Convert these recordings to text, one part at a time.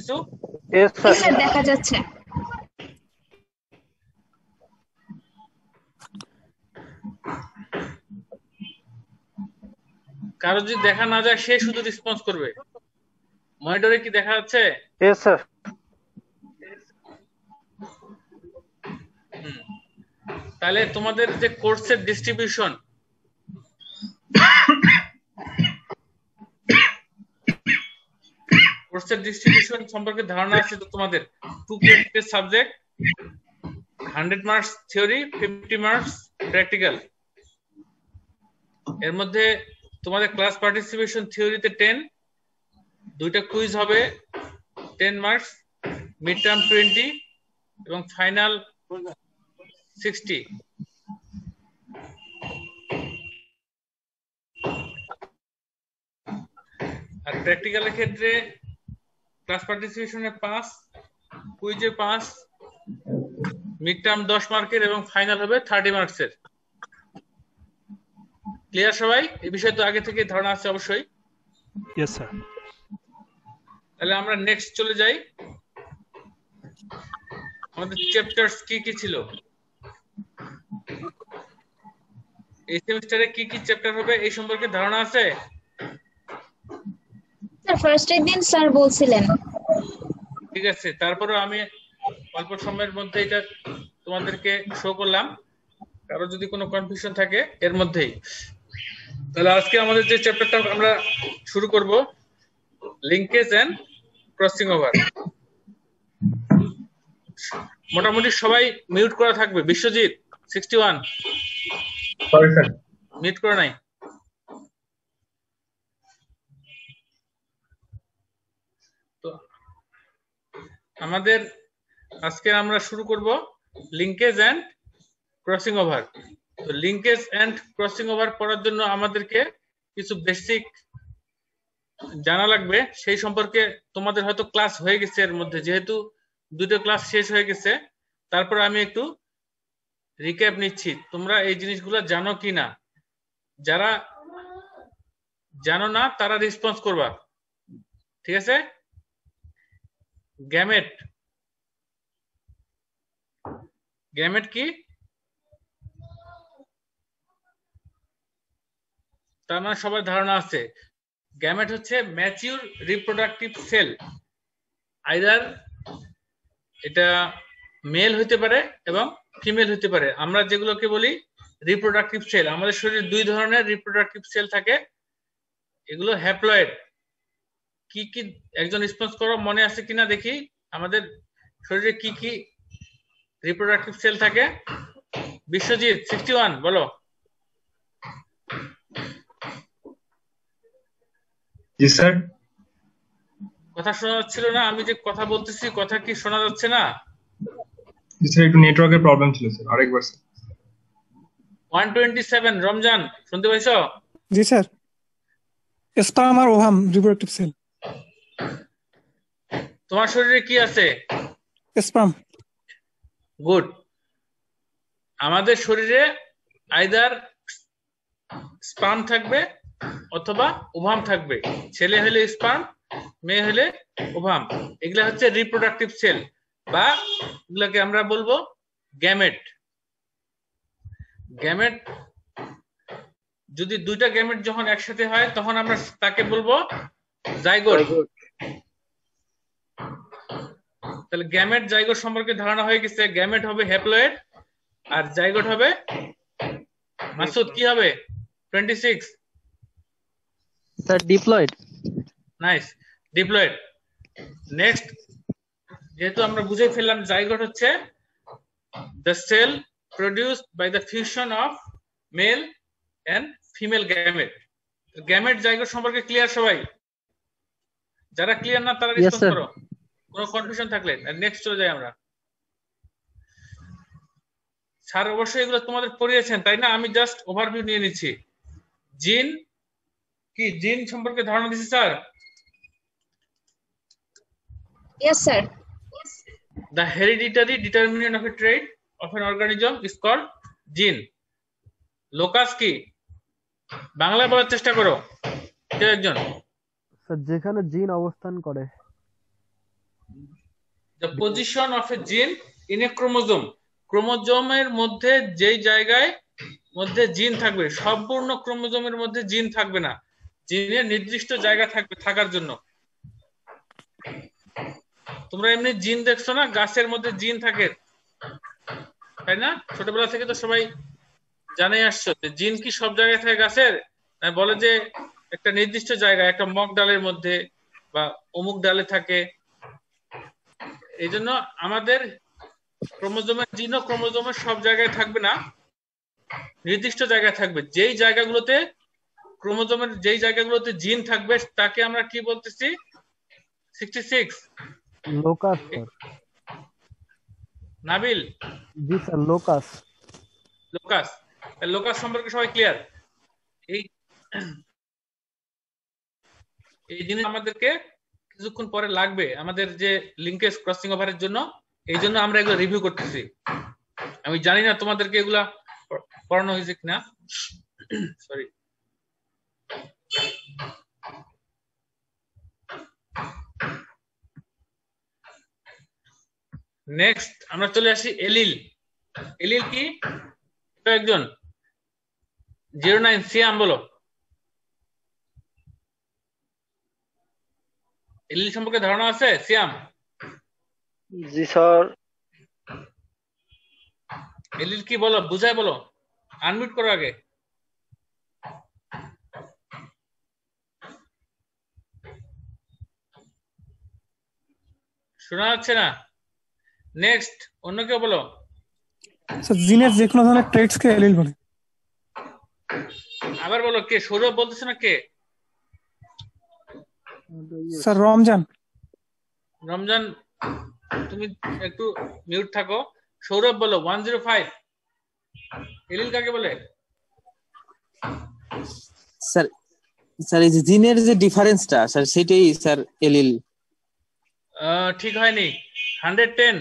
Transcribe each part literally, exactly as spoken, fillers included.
কিছু? Yes, sir. Sir দেখা যাচ্ছে। কারো যদি দেখা না যায় সে শুধু রেসপন্স করবে। মনিটরে কি দেখা যাচ্ছে? Yes, sir. তাহলে তোমাদের যে কোর্সের ডিস্ট্রিবিউশন, কোর্সের ডিস্ট্রিবিউশন সম্পর্কে ধারণা আছে তো তোমাদের? টু ক্রেডিটের subject, hundred marks theory, fifty marks practical. এর মধ্যে তোমাদের ক্লাস পার্টিসিপেশন থিওরিতে টেন, দুইটা কুইজ হবে ten marks, mid term twenty এবং ফাইনাল সিক্সটি। আর প্র্যাকটিক্যালের ক্ষেত্রে ক্লাস পার্টিসিপেশনে পাঁচ, কুইজে পাঁচ, মিড টার্ম দশ মার্কের এবং ফাইনাল হবে থার্টি মার্কসের। ক্লিয়ার সবাই? এই বিষয়ে তো আগে থেকে ধারণা আছে অবশ্যই। Yes sir. তাহলে আমরা নেক্সট চলে যাই। আমাদের চ্যাপ্টারস কি কি ছিল এই সেমিস্টারে, কি কি চ্যাপ্টার হবে এই সম্পর্কে ধারণা আছে? স্যার ফার্স্ট দিন স্যার বলছিলেন। ঠিক আছে, তারপরে আমি অল্প সময়ের মধ্যে এটা তোমাদেরকে শো করলাম, কারো যদি কোনো কনফিউশন থাকে এর মধ্যেই। তাহলে আজকে আমাদের যে চ্যাপ্টারটা আমরা শুরু করব, লিঙ্কেজ এন্ড ক্রসিং ওভার। মোটামুটি সবাই মিউট করা থাকবে। Biswajit sixty one sorry sir, mute করা নাই। তো আমাদের আজকে আমরা শুরু করব লিঙ্কেজ এন্ড ক্রসিং ওভার। তো লিঙ্কেজ এন্ড ক্রসিং ওভার পড়ার জন্য আমাদেরকে কিছু বেসিক জানা লাগবে। সেই সম্পর্কে তোমাদের হয়তো ক্লাস হয়ে গেছে এর মধ্যে, যেহেতু দুটো ক্লাস শেষ হয়ে গেছে। তারপর আমি একটু রিক্যাপ নিচ্ছি, তোমরা এই জিনিসগুলো জানো কিনা। যারা জানো না তারা রেসপন্স করবা, ঠিক আছে? গ্যামেট, গ্যামেট কি? তার মানে সবার ধারণা আছে। গ্যামেট হচ্ছে ম্যাচিউর রিপ্রোডাক্টিভ সেল। আইদার এটা মেল হতে পারে এবং ফিমেল হতে পারে। আমরা যেগুলোকে বলি রিপ্রোডাক্টিভ সেল। আমাদের শরীরে দুই ধরনের রিপ্রোডাক্টিভ সেল থাকে, এগুলো হ্যাপ্লয়েড। কি কি একজন রেসপন্স করো, মনে আছে কিনা দেখি। আমাদের শরীরে কি কি রিপ্রোডাক্টিভ সেল থাকে? বিশ্বজিৎ সিক্সটি ওয়ান বলো। জি স্যার। কথা শোনা যাচ্ছিল না? আমি যে কথা বলতেছি কথা কি শোনা যাচ্ছে না? জি স্যার, একটু নেটওয়ার্কের প্রবলেম ছিল স্যার, আরেকবার sir. One twenty seven Ramzan শুনতে পাইছো? জি স্যার। স্পার্ম আর ওভাম রিপ্রোডাক্টিভ সেল। তোমার শরীরে কি আছে? স্পার্ম। গুড। আমাদের শরীরে আইদার স্পার্ম থাকবে অথবা ওভাম থাকবে। ছেলে হলে স্পার্ম, মেয়ে হলে ওভাম। এগুলা হচ্ছে রিপ্রোডাক্টিভ সেল, বা এগুলাকে আমরা বলবো গ্যামেট। গ্যামেট যদি দুইটা গ্যামেট যখন একসাথে হয় তখন আমরা তাকে বলবো জাইগোট। তাহলে গ্যামেট জাইগোট সম্পর্কে ধারণা হয়ে গেছে। গ্যামেট হবে হ্যাপ্লয়েড আর জাইগোট হবে, মাসুদ কি হবে? Twenty six sir diploid. Nice, diploid. Next, যেহেতু আমরা বুঝে ফেললাম জাইগোট হচ্ছে the cell produced by the fusion of male and female gamete. Gamete zygote সম্পর্কে ক্লিয়ার সবাই? যারা ক্লিয়ার না তারা রেসপন্স করো, কোনো কনফিউশন থাকলে। নেক্সট চলে যাই আমরা। স্যার অবশ্যই এগুলো তোমাদের পড়িয়েছেন তাই না? আমি জাস্ট ওভারভিউ নিয়ে নিচ্ছি। জিন কি, জিন সম্পর্কে ধারণা দিচ্ছি sir? Yes sir. The hereditary determinant of a trait of an organism is called gene. Locus কি? বাংলা বলার চেষ্টা করো কেউ একজন। স্যার যেখানে জিন অবস্থান করে। দ্য পজিশন অফ এ জিন ইন এ ক্রোমোজোম, ক্রোমোজোমের মধ্যে যেই জায়গায় মধ্যে জিন থাকবে, সম্পূর্ণ ক্রোমোজোমের মধ্যে জিন থাকবে না, জিনের নির্দিষ্ট জায়গা থাকবে থাকার জন্য। তোমরা এমনি জিন দেখছো না, গাছের মধ্যে জিন থাকে, তাই না? ছোটবেলা থেকে তো সবাই জানে আসছো যে জিন কি সব জায়গায় থাকে গাছের, বলে যে একটা নির্দিষ্ট জায়গায়, একটা মগ ডালের মধ্যে বা অমুক ডালে থাকে। এই জন্য আমাদের ক্রোমোজোমের জিনও ক্রোমোজোমের সব জায়গায় থাকবে না, নির্দিষ্ট জায়গায় থাকবে। যেই জায়গাগুলোতে ক্রোমোজোমের যেই জায়গাগুলোতে জিন থাকবে তাকে আমরা কি বলতেছি? Sixty six locus sir. Nabil? জি স্যার, লোকাস। লোকাস। লোকাস সম্পর্কে সবাই ক্লিয়ার? এই এই জিনিস আমাদেরকে কিছুক্ষণ পরে লাগবে আমাদের যে লিঙ্কেজ ক্রসিং ওভারের জন্য, এই জন্য আমরা এগুলো রিভিউ করতেছি। আমি জানি না তোমাদেরকে এগুলা পড়ানো হয়েছে কিনা, সরি। নেক্সট আমরা চলে আসি এলিল। এলিল কি? একজন জিরো নাইন সিয়াম বলো, এলিল সম্পর্কে ধারণা আছে সিয়াম? জি স্যার। এলিল কি বলো, বুঝায় বলো, আনমিউট করো আগে। শোনা যাচ্ছে না? নেক্সট অন্য কেউ বলো। স্যার জিনের যে কোনো ধরনের ট্রেটস কে এলিল বলে। আবার বলো, কে? সৌরভ বলতেছে না কে? স্যার রমজান। রমজান তুমি একটু মিউট থাকো। সৌরভ বলো ওয়ান জিরো ফাইভ এলিল কাকে বলে? স্যার স্যার এই যে জিনের যে ডিফারেন্সটা স্যার সেটাই স্যার এলিল। ঠিক হয়নি। হান্ড্রেড টেন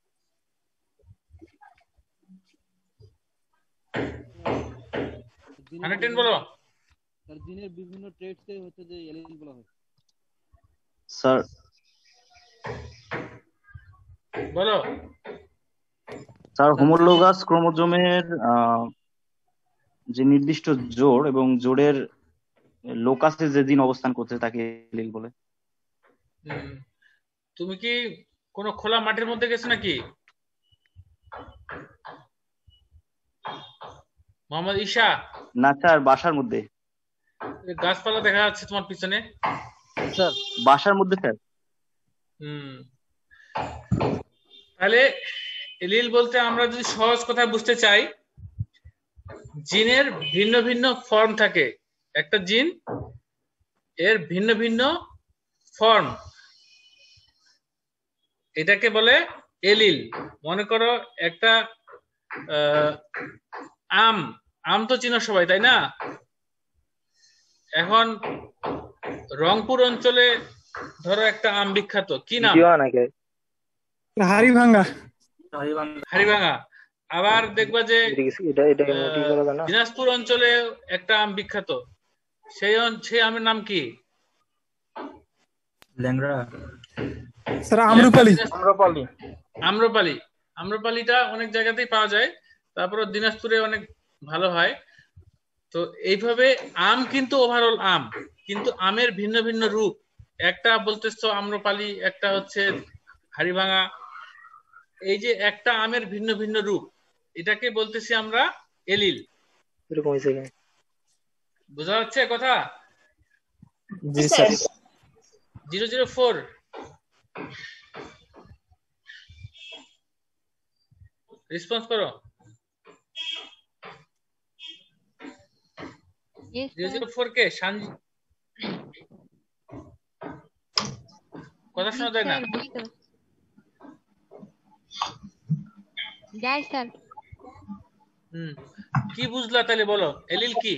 হান্ড্রেড টেন বলো। স্যার জিনের বিভিন্ন ট্রেটস কে হচ্ছে যে এলিল বলা হয়। স্যার বলো। স্যার হোমোলোগাস ক্রোমোজোমের যে নির্দিষ্ট জোড় এবং জোড়ের লোকাসে যে জিন অবস্থান করছে তাকে এলিল বলে। তুমি কি কোন খোলা মাঠের মধ্যে গেছো নাকি? মোহাম্মদ ঈশা? না স্যার, বাসার মধ্যে। গাছপালা দেখা যাচ্ছে তোমার পিছনে। স্যার বাসার মধ্যে স্যার। হুম, তাহলে এলিল বলতে আমরা যদি সহজ কথা বুঝতে চাই, জিনের ভিন্ন ভিন্ন ফর্ম থাকে। একটা জিন এর ভিন্ন ভিন্ন ফর্ম, এটাকে বলে এলিল। মনে করো একটা আম, আম তো চিনো সবাই তাই না? এখন রংপুর অঞ্চলে ধরো একটা আম বিখ্যাত, কি নাম? হাড়িভাঙ্গা। হাড়িভাঙ্গা। আবার দেখবা যে দিনাজপুর অঞ্চলে একটা আম বিখ্যাত, সেই সেই আমের নাম কি? ল্যাংড়া। স্যার আম্রপালি। আম্রপালি। আম্রপালি আম্রপালিটা অনেক জায়গাতেই পাওয়া যায়, তারপরে দিনাজপুরে অনেক ভালো হয়। তো এইভাবে আম কিন্তু ওভারঅল আম, কিন্তু আমের ভিন্ন ভিন্ন রূপ। একটা বলতেছো আম্রপালি, একটা হচ্ছে হাড়িভাঙ্গা। এই যে একটা আমের ভিন্ন ভিন্ন রূপ, এটাকে বলতেছি আমরা এলিল। বোঝা যাচ্ছে কথা? জি sir. Zero zero four response করো। জিরো জিরো ফোর কে? কথা শোনা যায় না? যাই স্যার। হুম, কি বুঝলা তাহলে বলো, এলিল কি?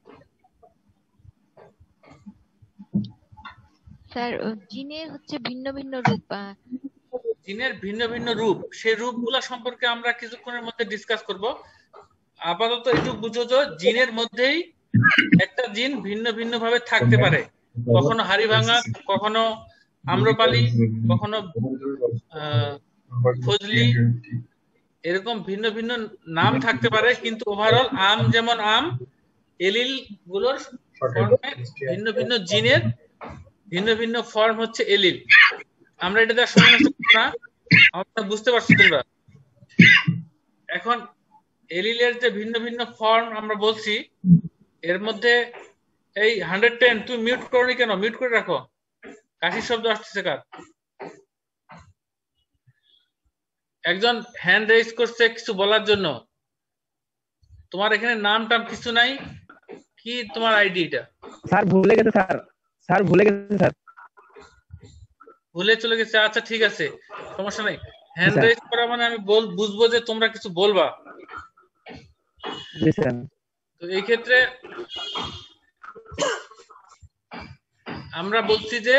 স্যার জিনের হচ্ছে ভিন্ন ভিন্ন রূপ। জিনের ভিন্ন ভিন্ন রূপ, সেই রূপগুলা সম্পর্কে আমরা কিছুক্ষণের মধ্যে ডিসকাস করব। আপাতত একটু বুঝো যে জিনের মধ্যেই একটা জিন ভিন্ন ভিন্ন ভাবে থাকতে পারে, কখনো হাড়িভাঙ্গা, কখনো আম্রপালি, কখনো আহ, ফজলি, এরকম ভিন্ন ভিন্ন নাম থাকতে পারে, কিন্তু ওভারঅল আম যেমন আম, এলিল গুলোর ফর্মে ভিন্ন ভিন্ন জিনের ভিন্ন ভিন্ন ফর্ম হচ্ছে এলিল। আমরা এটা দেওয়ার সময় নষ্ট করব না, আমরা বুঝতে পারছো তোমরা। এখন এলিলের যে ভিন্ন ভিন্ন ফর্ম আমরা বলছি, এর মধ্যে এই হান্ড্রেড টেন তুমি মিউট করনি কেন? মিউট করে রাখো, কাশির শব্দ আসতেছে কার? একজন হ্যান্ড রেজ করছে কিছু বলার জন্য। তোমার এখানে নাম টাম কিছু নাই, কি তোমার আইডি? এটা স্যার ভুলে গেছে স্যার স্যার ভুলে গেছে স্যার ভুলে চলে গেছে। আচ্ছা ঠিক আছে, সমস্যা নাই। হ্যান্ড রেজ করা মানে আমি বল বুঝবো যে তোমরা কিছু বলবা। জি স্যার। তো এই ক্ষেত্রে আমরা বলছি যে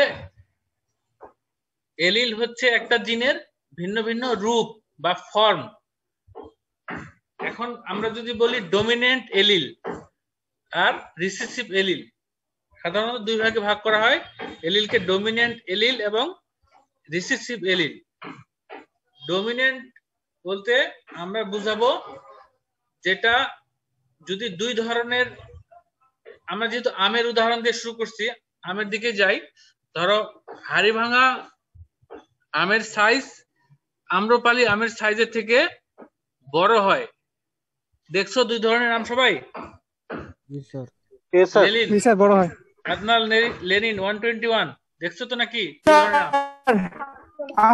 এলিল হচ্ছে একটা জিনের ভিন্ন ভিন্ন রূপ বা ফর্ম। এখন আমরা যদি বলি ডমিনেন্ট এলিল আর রিসেসিভ এলিল, সাধারণত দুই ভাগে ভাগ করা হয়, এলিলকে ডমিনেন্ট এলিল এবং রিসেসিভ এলিল। ডমিনেন্ট বলতে আমরা বুঝাবো যেটা যদি দুই ধরনের, আমরা যেহেতু আমের উদাহরণ দিয়ে শুরু করছি, আমের দিকে যাই। ধরো হাড়ি ভাঙা আমের সাইজ আম্রপালি আমের সাইজের থেকে বড় হয়। দেখছো দুই ধরনের আম সবাই? জি স্যার। লেনিন, জি স্যার, বড় হয়। Adnan Lenin one twenty one, দেখছো তো নাকি? দুই ধরনের আম।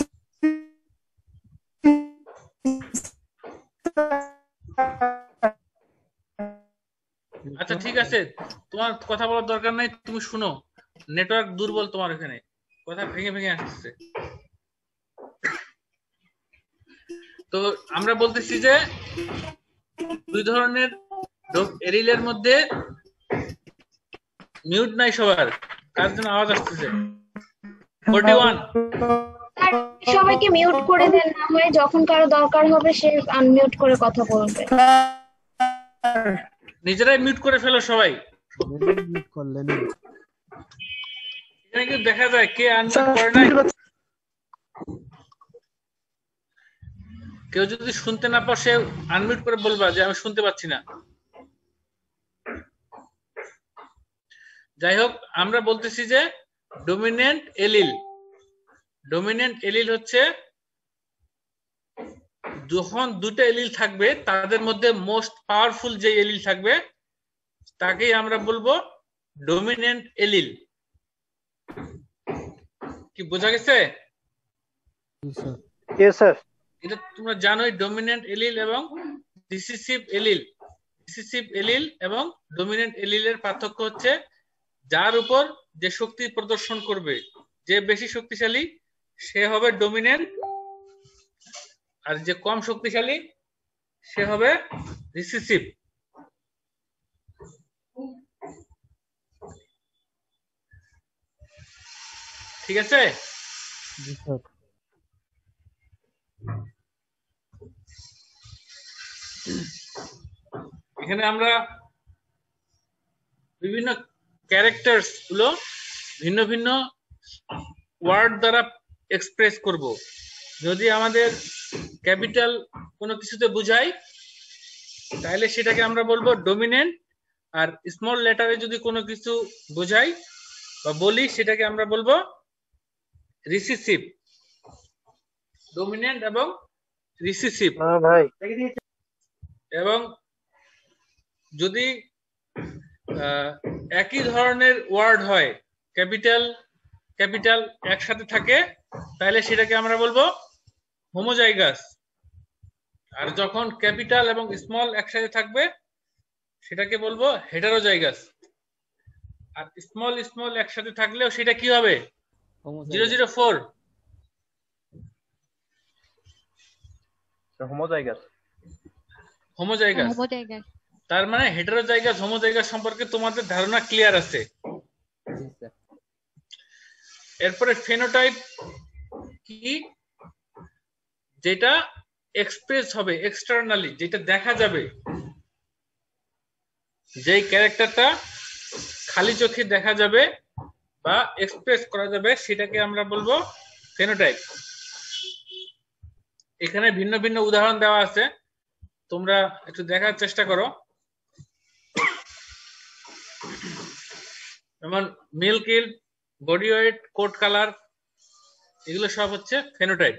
আচ্ছা ঠিক আছে, তোমার কথা বলার দরকার নাই, তুমি শুনো। নেটওয়ার্ক দুর্বল তোমার এখানে, কথা ভেঙে ভেঙে আসছে। তো আমরা বলতেছি যে দুই ধরনের এরিলের মধ্যে মিউট নাই সবার, কার জন্য আওয়াজ আসতেছে? ফর্টি ওয়ান, সবাইকে মিউট করে দেন, না হয় যখন কারো দরকার হবে সে আনমিউট করে কথা বলবে। নিজেরাই মিউট করে ফেলো সবাই। মিউট করলেন। এখানে কিন্তু দেখা যায় কে আনমিউট করে নাই। কেউ যদি শুনতে না পাও, সে আনমিউট করে বলবা যে আমি শুনতে পাচ্ছি না। যাই হোক, আমরা বলতেছি যে ডমিনেন্ট এলিল, ডমিনেন্ট এলিল হচ্ছে যখন দুটো এলিল থাকবে তাদের মধ্যে মোস্ট পাওয়ারফুল যে এলিল থাকবে তাকেই আমরা বলবো ডমিনেন্ট এলিল। কি বোঝা গেছে? এটা তোমরা জানোই, ডমিনেন্ট এলিল এবং রিসেসিভ এলিল। রিসেসিভ এলিল এবং ডমিনেন্ট এলিলের পার্থক্য হচ্ছে যার উপর যে শক্তি প্রদর্শন করবে, যে বেশি শক্তিশালী সে হবে ডমিনেন্ট, আর যে কম শক্তিশালী সে হবে রিসেসিভ। ঠিক আছে? এখানে আমরা বিভিন্ন ক্যারেক্টারস গুলো ভিন্ন ভিন্ন ওয়ার্ড দ্বারা এক্সপ্রেস করব। যদি আমাদের ক্যাপিটাল কোনো কিছুতে বুঝাই তাহলে সেটাকে আমরা বলবো ডমিনেন্ট, আর স্মল লেটারে যদি কোনো কিছু বোঝাই বা বলি সেটাকে আমরা বলবো রিসেসিভ। ডমিনেন্ট এবং রিসেসিভ। ভাই এবং যদি একই ধরনের ওয়ার্ড হয়, ক্যাপিটাল ক্যাপিটাল একসাথে থাকে, তাহলে সেটাকে আমরা বলবো হোমোজাইগাস। আর যখন ক্যাপিটাল এবং স্মল একসাথে থাকবে সেটাকে বলবো হেটারোজাইগাস। আর স্মল স্মল একসাথে থাকলেও সেটা কি হবে? Zero zero four, homozygous. Homozygous. Homozygous. তার মানে হেটারোজাইগাস হোমোজাইগাস সম্পর্কে তোমাদের ধারণা ক্লিয়ার আছে। এরপরে ফেনোটাইপ কি? যেটা এক্সপ্রেস হবে এক্সটার্নালি, যেটা দেখা যাবে, যেই ক্যারেক্টারটা খালি চোখে দেখা যাবে বা এক্সপ্রেস করা যাবে সেটাকে আমরা বলবো ফেনোটাইপ। এখানে ভিন্ন ভিন্ন উদাহরণ দেওয়া আছে, তোমরা একটু দেখার চেষ্টা করো। যেমন milk yield, body weight, coat colour, এগুলো সব হচ্ছে ফেনোটাইপ।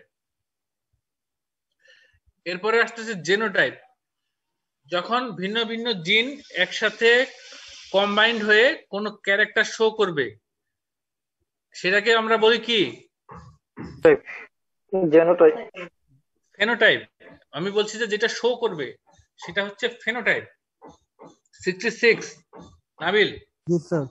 এরপরে আসতেছে জেনোটাইপ। যখন ভিন্ন ভিন্ন জিন একসাথে কম্বাইন্ড হয়ে কোনো ক্যারেক্টার শো করবে সেটাকে আমরা বলি কি? জেনোটাইপ। ফেনোটাইপ। আমি বলছি যে যেটা শো করবে সেটা হচ্ছে ফেনোটাইপ। Sixty six Nabil. জি স্যার।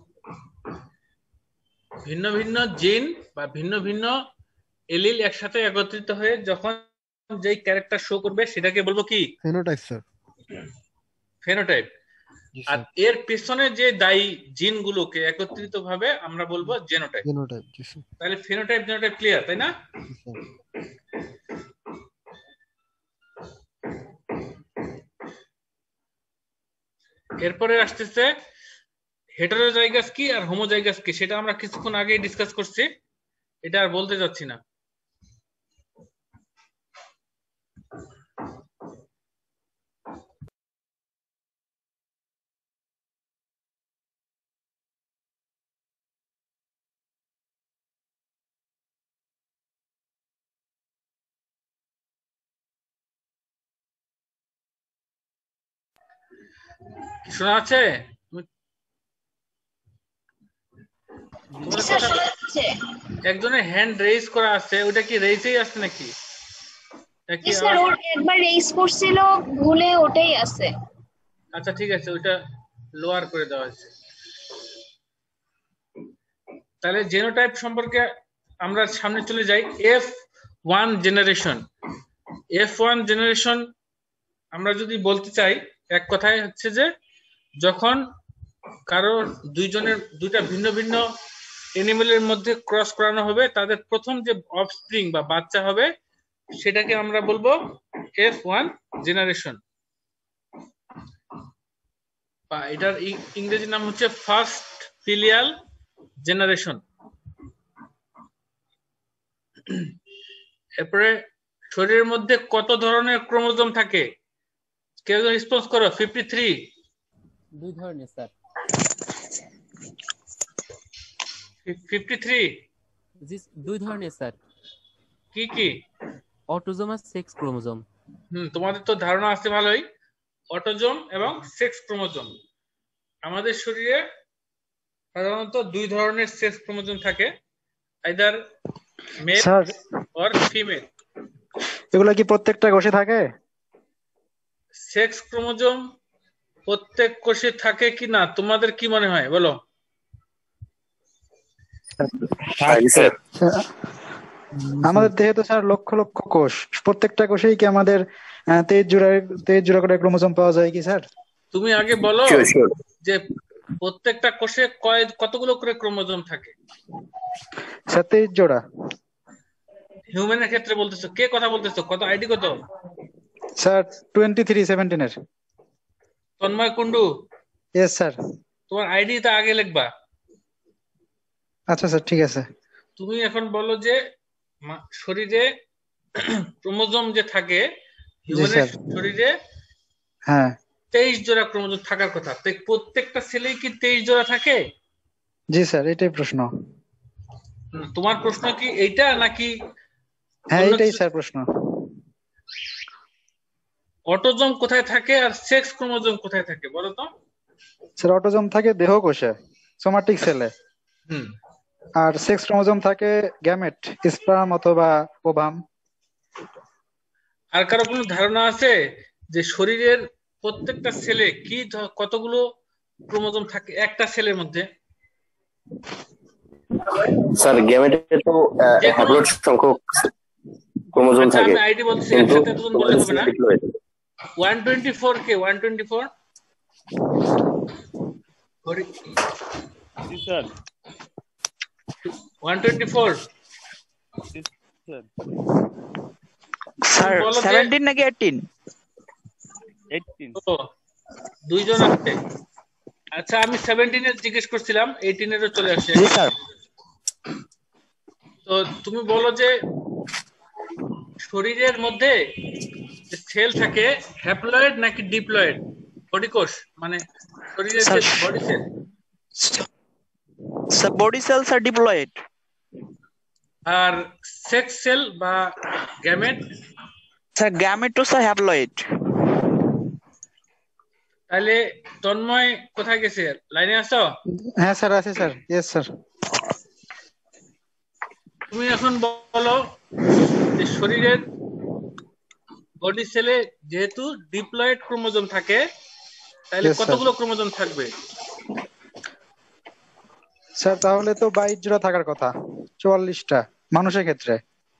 ভিন্ন ভিন্ন জিন বা ভিন্ন ভিন্ন এলিল একসাথে একত্রিত হয়ে যখন যেই ক্যারেক্টার শো করবে সেটাকে বলবো কি? Phenotype sir. ফেনোটাইপ। আর এর পেছনে যে দায়ী জিন গুলোকে একত্রিত ভাবে আমরা বলবো জেনোটাইপ। জেনোটাইপ। জি স্যার। তাহলে ফেনোটাইপ জেনোটাইপ ক্লিয়ার, তাই না? জি স্যার। এরপরে আসতেছে হেটেরোজাইগাস কি আর হোমোজাইগাস কি, সেটা আমরা কিছুক্ষণ আগেই ডিসকাস করছি, এটা আর বলতে যাচ্ছি না। শোনা আছে? একজনের হ্যান্ড রেইজ করা আছে, ওটা কি রেইজেই আছে নাকি? স্যার ওর একবার রেইজ করছিল, ভুলে ওটাই আছে। আচ্ছা ঠিক আছে, ওটা লোয়ার করে দেওয়া হয়েছে। তাহলে জেনোটাইপ সম্পর্কে আমরা সামনে চলে যাই। F one generation. F one generation আমরা যদি বলতে চাই এক কথায় হচ্ছে যে যখন কারো দুইজনের দুইটা ভিন্ন ভিন্ন এনিমেলের মধ্যে ক্রস করানো হবে, তাদের প্রথম যে অফস্প্রিং বা বাচ্চা হবে সেটাকে আমরা বলবো এফ ওয়ান জেনারেশন, বা এটার ইংরেজি নাম হচ্ছে ফার্স্ট ফিলিয়াল জেনারেশন। এরপরে শরীরের মধ্যে কত ধরনের ক্রোমোজোম থাকে? কেউ রেসপন্স করো। Fifty three. দুই ধরনের স্যার। Fifty three. জি দুই ধরনের স্যার। কি কি? অটোজোম আর সেক্স ক্রোমোজোম। হুম, তোমাদের তো ধারণা আছে ভালোই। অটোজোম এবং সেক্স ক্রোমোজোম। আমাদের শরীরে সাধারণত দুই ধরনের সেক্স ক্রোমোজোম থাকে, আইদার মেল অর ফিমেল। এগুলো কি প্রত্যেকটা কোষে থাকে? সেক্স ক্রোমোজোম প্রত্যেক কোষে থাকে কি না তোমাদের কি মনে হয় বলো? আমাদের দেহে তো স্যার লক্ষ লক্ষ কোষ, প্রত্যেকটা কোষেই কি আমাদের তেইশ জোড়া তেইশ জোড়া করে ক্রোমোজোম পাওয়া যায় কি স্যার? তুমি আগে বলো যে প্রত্যেকটা কোষে কয় কতগুলো করে ক্রোমোজোম থাকে? স্যার তেইশ জোড়া। হিউম্যানের ক্ষেত্রে বলতেছো, কে কথা বলতেছো? কত আইডি কত? স্যার টোয়েন্টি থ্রি সেভেন্টিন এর। তন্ময় কুন্ডু। Yes sir. তোমার আইডি তা আগে লিখবা। আচ্ছা স্যার ঠিক আছে। তুমি এখন বলো যে শরীরে ক্রোমোজোম যে থাকে হিউম্যানের শরীরে, হ্যাঁ তেইশ জোড়া ক্রোমোজোম থাকার কথা, তাই প্রত্যেকটা সেলেই কি তেইশ জোড়া থাকে? জি স্যার, এটাই প্রশ্ন। তোমার প্রশ্ন কি এইটা নাকি? হ্যাঁ এটাই স্যার প্রশ্ন। অটোজোম কোথায় থাকে আর সেক্স ক্রোমোজোম কোথায় থাকে বলো তো? স্যার অটোজোম থাকে দেহ কোষে, সোমাটিক সেলে। হুম। আর সেক্স ক্রোমোজোম থাকে গ্যামেট, স্পার্ম অথবা ওভাম। আর কারো কোনো ধারণা আছে যে শরীরের প্রত্যেকটা সেলে কি কতগুলো ক্রোমোজোম থাকে একটা সেলের মধ্যে? স্যার গ্যামেটে তো হ্যাপ্লয়েড সংখ্যক ক্রোমোজোম থাকে। আমি আইডি বলছি, একসাথে এতজন বললে হবে না। one twenty-four কে one twenty-four? জি sir. one twenty-four sir seventeen নাকি এইটিন? এইটিন। ও দুইজন আছে। আচ্ছা আমি সেভেন্টিন এর জিজ্ঞেস করছিলাম, এইটিন এরও চলে আসছে। জি স্যার। তো তুমি বলো যে শরীরের মধ্যে যে সেল থাকে হ্যাপ্লয়েড নাকি ডিপ্লয়েড বডি কোষ মানে শরীরের যে body cell Sir, body cells are diploid. আর সেক্স সেল বা gamete Sir, gametos are haploid. তাহলে তন্ময় কোথায় গেছে লাইনে আছো হ্যাঁ স্যার আছে স্যার ইয়েস স্যার তুমি এখন বলো যে শরীরের বডি সেলে যেহেতু ডিপ্লয়েড ক্রোমোজোম থাকে তাহলে Yes, sir. কতগুলো ক্রোমোজোম থাকবে স্যার তাহলে তো বাইশ জোড়া থাকার কথা চুয়াল্লিশটা মানুষের ক্ষেত্রে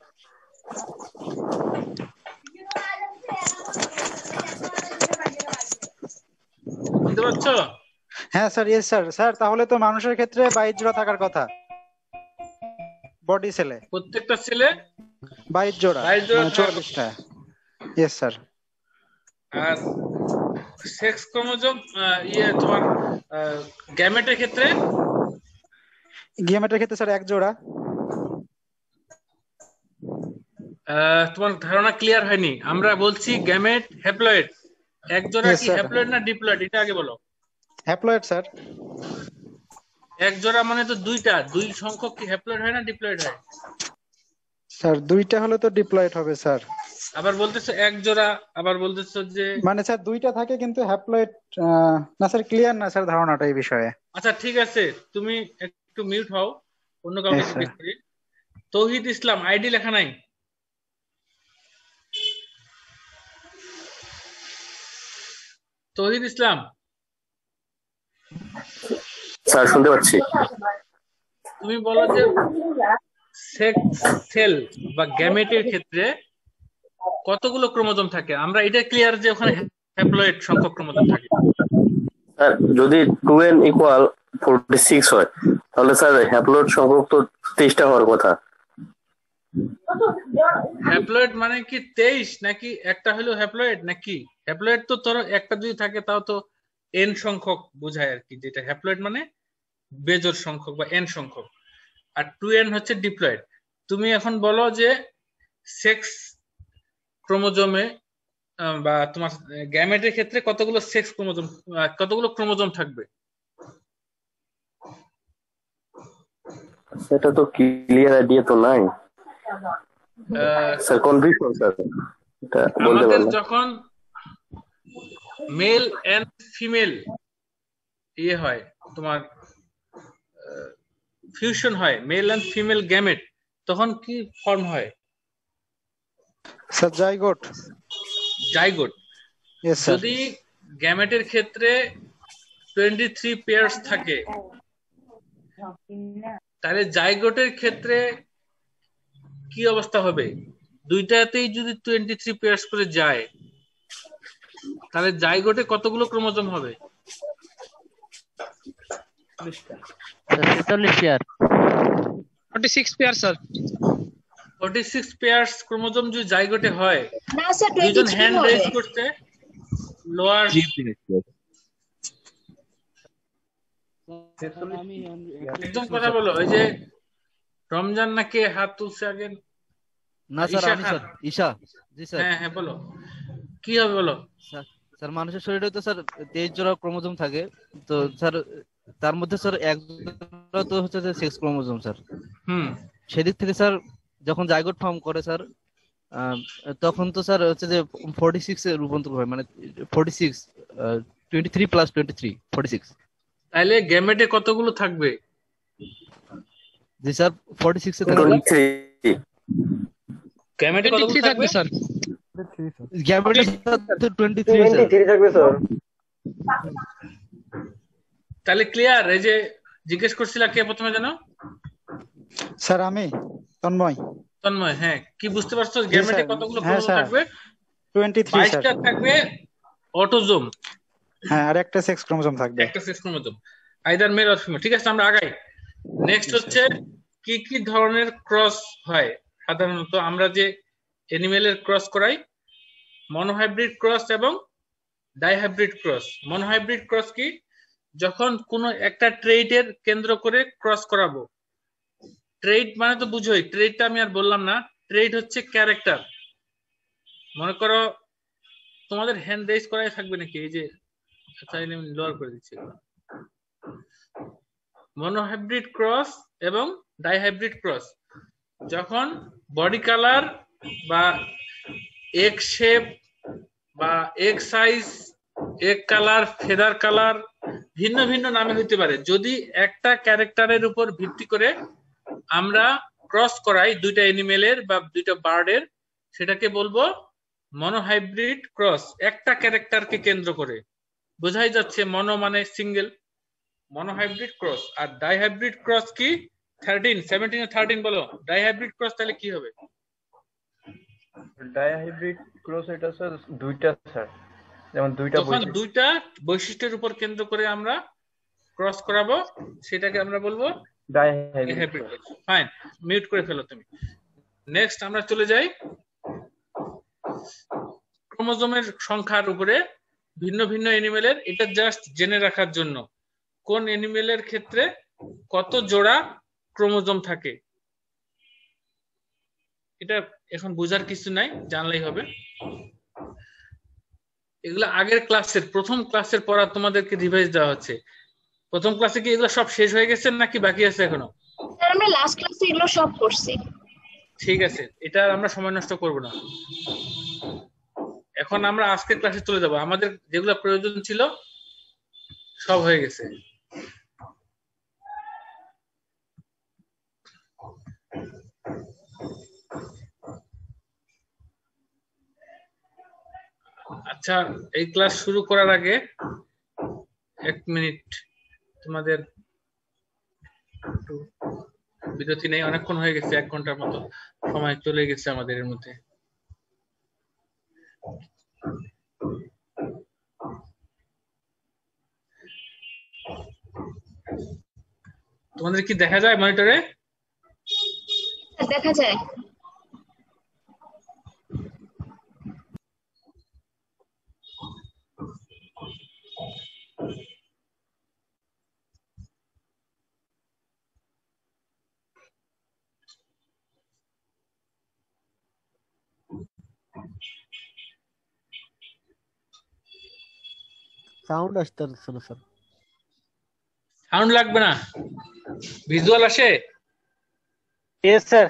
বুঝতে পারছো হ্যাঁ স্যার ইয়েস স্যার স্যার তাহলে তো মানুষের ক্ষেত্রে বাইশ জোড়া থাকার কথা বডি সেলে প্রত্যেকটা সেলে বাইশ জোড়া বাইশ জোড়া মানে থাকার চুয়াল্লিশটা ইয়েস স্যার আর সেক্স ক্রোমোজোম ইয়ে তোমার গ্যামেটের ক্ষেত্রে গিয়ামেটের ক্ষেত্রে স্যার এক জোড়া আহ, তোমার ধারণা ক্লিয়ার হয়নি আমরা বলছি গ্যামেট হ্যাপ্লয়েড এক জোড়া Yes, কি sir. হ্যাপ্লয়েড না ডিপ্লয়েড এটা আগে বলো হ্যাপ্লয়েড স্যার এক জোড়া মানে তো দুইটা দুই সংখ্যক কি হ্যাপ্লয়েড হয় না ডিপ্লয়েড হয় স্যার দুইটা হলে তো ডিপ্লয়েড হবে স্যার আবার বলতেছো এক জোড়া আবার বলতেছো যে মানে স্যার দুইটা থাকে কিন্তু হ্যাপ্লয়েড না স্যার ক্লিয়ার না স্যার ধারণাটা এই বিষয়ে আচ্ছা ঠিক আছে তুমি একটু মিউট হও অন্য কাউকে Yes, sir. জিজ্ঞেস করি তৌহিদ ইসলাম আইডি লেখা নাই তৌহিদ ইসলাম স্যার শুনতে পাচ্ছি তুমি বলো যে সেক্স সেল বা গ্যামেটের ক্ষেত্রে কতগুলো ক্রোমোজোম থাকে আমরা এটা ক্লিয়ার যে ওখানে হ্যাপ্লয়েড সংখ্যক ক্রোমোজোম থাকে স্যার যদি two n equal forty six হয় তাহলে স্যার হ্যাপ্লয়েড সংখ্যক তো তেইশটা হওয়ার কথা হ্যাপ্লয়েড মানে কি তেইশ নাকি একটা হলো হ্যাপ্লয়েড নাকি হ্যাপ্লয়েড তো ধরো একটা যদি থাকে তাও তো এন সংখ্যক বোঝায় আর কি যেটা হ্যাপ্লয়েড মানে বেজোড় সংখ্যক বা এন সংখ্যক আর টু এন হচ্ছে ডিপ্লয়েড তুমি এখন বলো যে সেক্স ক্রোমোজোমে আহ, বা তোমার গ্যামেটের ক্ষেত্রে কতগুলো সেক্স ক্রোমোজোম আহ, কতগুলো ক্রোমোজোম থাকবে সেটা তো ক্লিয়ার আইডিয়া তো নাই আহ, স্যার কনফিউশন স্যার এটা বলতে আমাদের পারলাম যখন মেল এন্ড ফিমেল ইয়ে হয় তোমার ফিউশন হয় মেল এন্ড ফিমেল গ্যামেট তখন কি ফর্ম হয় sir zygote zygote yes sir যদি গ্যামেটের ক্ষেত্রে টোয়েন্টি থ্রি পেয়ার্স থাকে তাহলে জাইগোটের ক্ষেত্রে কি অবস্থা হবে দুইটাতেই যদি টোয়েন্টি থ্রি পেয়ার্স করে যায় তাহলে জাইগোটে কতগুলো ক্রোমোজোম হবে ছেচল্লিশ pair forty six pair sir forty six pairs chromosome যদি জাইগোটে হয় না স্যার দুইজন টোয়েন্টি থ্রি হ্যান্ড হবে রেজ করতে লোয়ার আমি একদম কথা বলো ওই যে রমজান নাকি হাত তুলছে আগে না স্যার ঈশা আমি খান। স্যার ঈশা জি স্যার হ্যাঁ হ্যাঁ বলো কি হবে বলো স্যার স্যার মানুষের শরীরে তো স্যার তেইশ জোড়া ক্রোমোজোম থাকে তো স্যার তার মধ্যে স্যার এক জোড়া তো হচ্ছে যে সেক্স ক্রোমোজোম স্যার হুম সেদিক থেকে স্যার যখন জাইগোট ফর্ম করে স্যার আহ, তখন তো স্যার হচ্ছে যে ফোর্টি সিক্স এ রূপান্তর হয় মানে forty six twenty three plus twenty three forty six তাহলে গ্যামেটে কতগুলো থাকবে জি স্যার ফোর্টি সিক্স এ থাকবে টোয়েন্টি থ্রি গ্যামেটে কতগুলো থাকবে স্যার গ্যামেটে টোয়েন্টি থ্রি স্যার তাহলে ক্লিয়ার এই যে জিজ্ঞেস করছিলা কে প্রথমে জানো স্যার আমি তন্ময় তন্ময় হ্যাঁ কি বুঝতে পারছো গ্যামেটে স্যার। কতগুলো হ্যাঁ, ক্রোমোজোম স্যার। থাকবে টোয়েন্টি থ্রি স্যার বাইশটা থাকবে অটোজোম হ্যাঁ আর একটা সেক্স ক্রোমোজোম থাকবে একটা sex chromosome either male or female ঠিক আছে আমরা আগাই নেক্সট হচ্ছে কি কি ধরনের ক্রস হয় সাধারণত আমরা যে অ্যানিমেলের ক্রস করাই মনোহাইব্রিড ক্রস এবং ডাইহাইব্রিড ক্রস মনোহাইব্রিড ক্রস কি যখন কোনো একটা ট্রেইটের কেন্দ্র করে ক্রস করাবো ট্রেড মানে তো বুঝোই, ট্রেডটা আমি আর বললাম না। ট্রেড হচ্ছে ক্যারেক্টার। মনে করো তোমাদের হ্যান্ড রেজ করাই থাকবে নাকি? এই যে চাইলে আমি লোয়ার করে দিচ্ছি। মনোহাইব্রিড ক্রস এবং ডাইহাইব্রিড ক্রস, যখন বডি কালার বা এক শেপ বা এক সাইজ, এক কালার, ফেদার কালার ভিন্ন ভিন্ন নামে হইতে পারে, যদি একটা ক্যারেক্টারের উপর ভিত্তি করে আমরা ক্রস করাই দুইটা অ্যানিমেলের বা দুইটা বার্ডের, সেটাকে বলবো মনোহাইব্রিড ক্রস। একটা ক্যারেক্টারকে কেন্দ্র করে। বোঝাই যাচ্ছে মনো মানে সিঙ্গেল, মনোহাইব্রিড ক্রস। আর ডাইহাইব্রিড ক্রস কি? থার্টিন সেভেন্টিন থার্টিন বলো। ডাইহাইব্রিড ক্রস তাহলে কি হবে? ডাইহাইব্রিড ক্রস এটা স্যার দুইটা, স্যার যেমন দুইটা তখন দুইটা বৈশিষ্ট্যের উপর কেন্দ্র করে আমরা ক্রস করাবো, সেটাকে আমরা বলবো ডাইহাইব্রিড ক্রস। ফাইন, মিউট করে ফেলো তুমি। নেক্সট আমরা চলে যাই ক্রোমোজোমের সংখ্যার উপরে ভিন্ন ভিন্ন অ্যানিমেলের। এটা জাস্ট জেনে রাখার জন্য কোন অ্যানিমেলের ক্ষেত্রে কত জোড়া ক্রোমোজোম থাকে, এটা এখন বোঝার কিছু নাই, জানলেই হবে। এগুলো আগের ক্লাসের প্রথম ক্লাসের পড়া তোমাদেরকে রিভাইজ দেওয়া হচ্ছে। প্রথম ক্লাসে কি এগুলো সব শেষ হয়ে গেছে নাকি বাকি আছে এখনো? স্যার আমরা লাস্ট ক্লাসে এগুলো সব করছি। ঠিক আছে, এটা আমরা সময় নষ্ট করব না। এখন আমরা আজকের ক্লাসে চলে যাব। আমাদের যেগুলো প্রয়োজন ছিল সব হয়ে গেছে। আচ্ছা, এই ক্লাস শুরু করার আগে এক মিনিট তোমাদের একটু বিরতি নেই। অনেকক্ষণ হয়ে গেছে, এক ঘন্টার মতো সময় চলে গেছে আমাদের এর মধ্যে। তোমাদের কি দেখা যায় মনিটরে? দেখা যায়। সাউন্ড আসতেছে না স্যার। সাউন্ড লাগবে না, ভিজুয়াল আসে। Yes sir.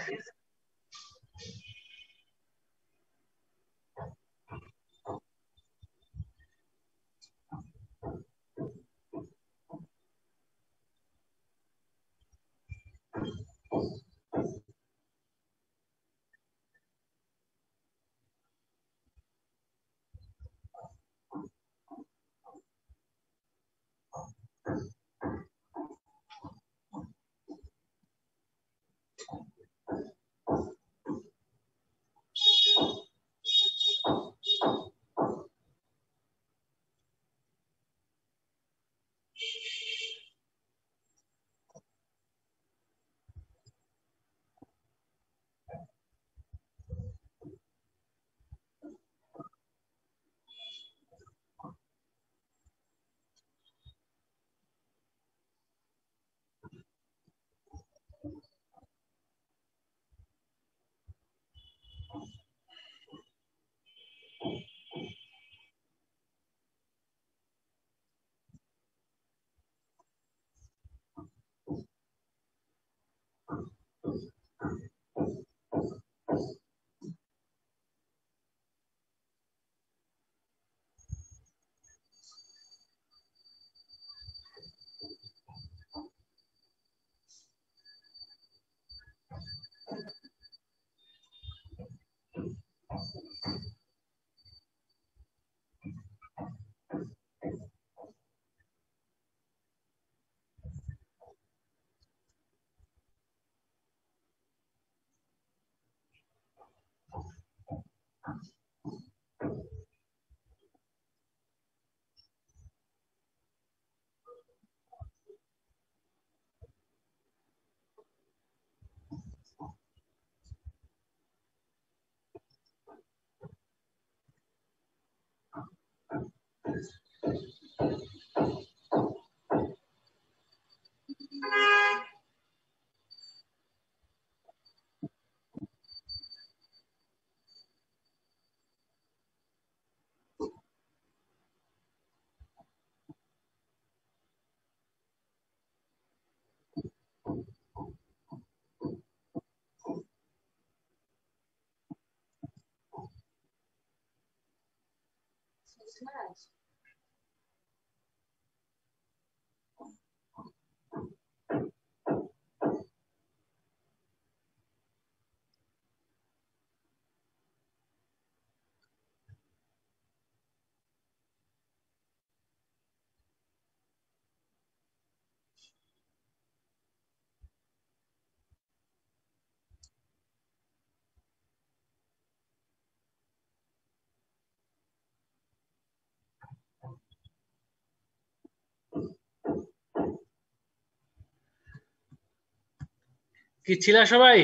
কি ছিল সবাই?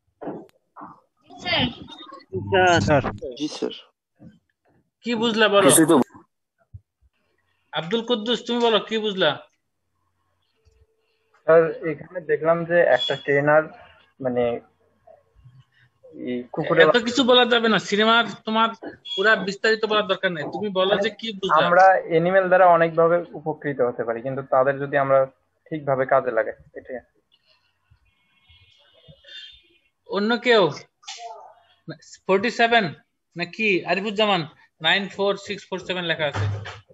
স্যার জি স্যার। কি বুঝলা বলো? কিছুই তো আব্দুল কুদ্দুস তুমি বলো কি বুঝলা? স্যার এখানে দেখলাম যে একটা ট্রেনার মানে এই কুকুরের এত কিছু বলা যাবে না, সিনেমার তোমার পুরা বিস্তারিত বলার দরকার নেই, তুমি বলো যে কি বুঝলা। আমরা এনিমেল দ্বারা অনেকভাবে উপকৃত হতে পারি, কিন্তু তাদের যদি আমরা ঠিকভাবে কাজে লাগাই এটাই। অন্য কেউ ফোরটি সেভেন নাকি Arifuzzaman nine four six four seven লেখা আছে।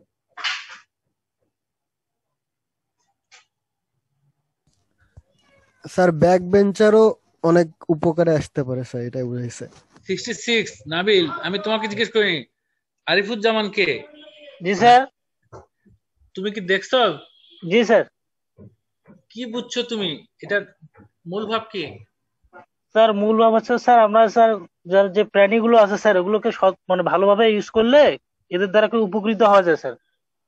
স্যার ব্যাক বেঞ্চারও অনেক উপকারে আসতে পারে স্যার, এটাই বুঝাইছে। সিক্সটি সিক্স নাবিল, আমি তোমাকে জিজ্ঞেস করি আরিফুজ্জামান কে? জি স্যার। তুমি কি দেখছো? জি স্যার। কি বুঝছো তুমি, এটার মূল ভাব কি? স্যার মূল ভাব হচ্ছে স্যার আমরা স্যার যার যে প্রাণীগুলো আছে স্যার ওগুলোকে সৎ মানে ভালোভাবে ইউজ করলে এদের দ্বারা খুব উপকৃত হওয়া যায় স্যার।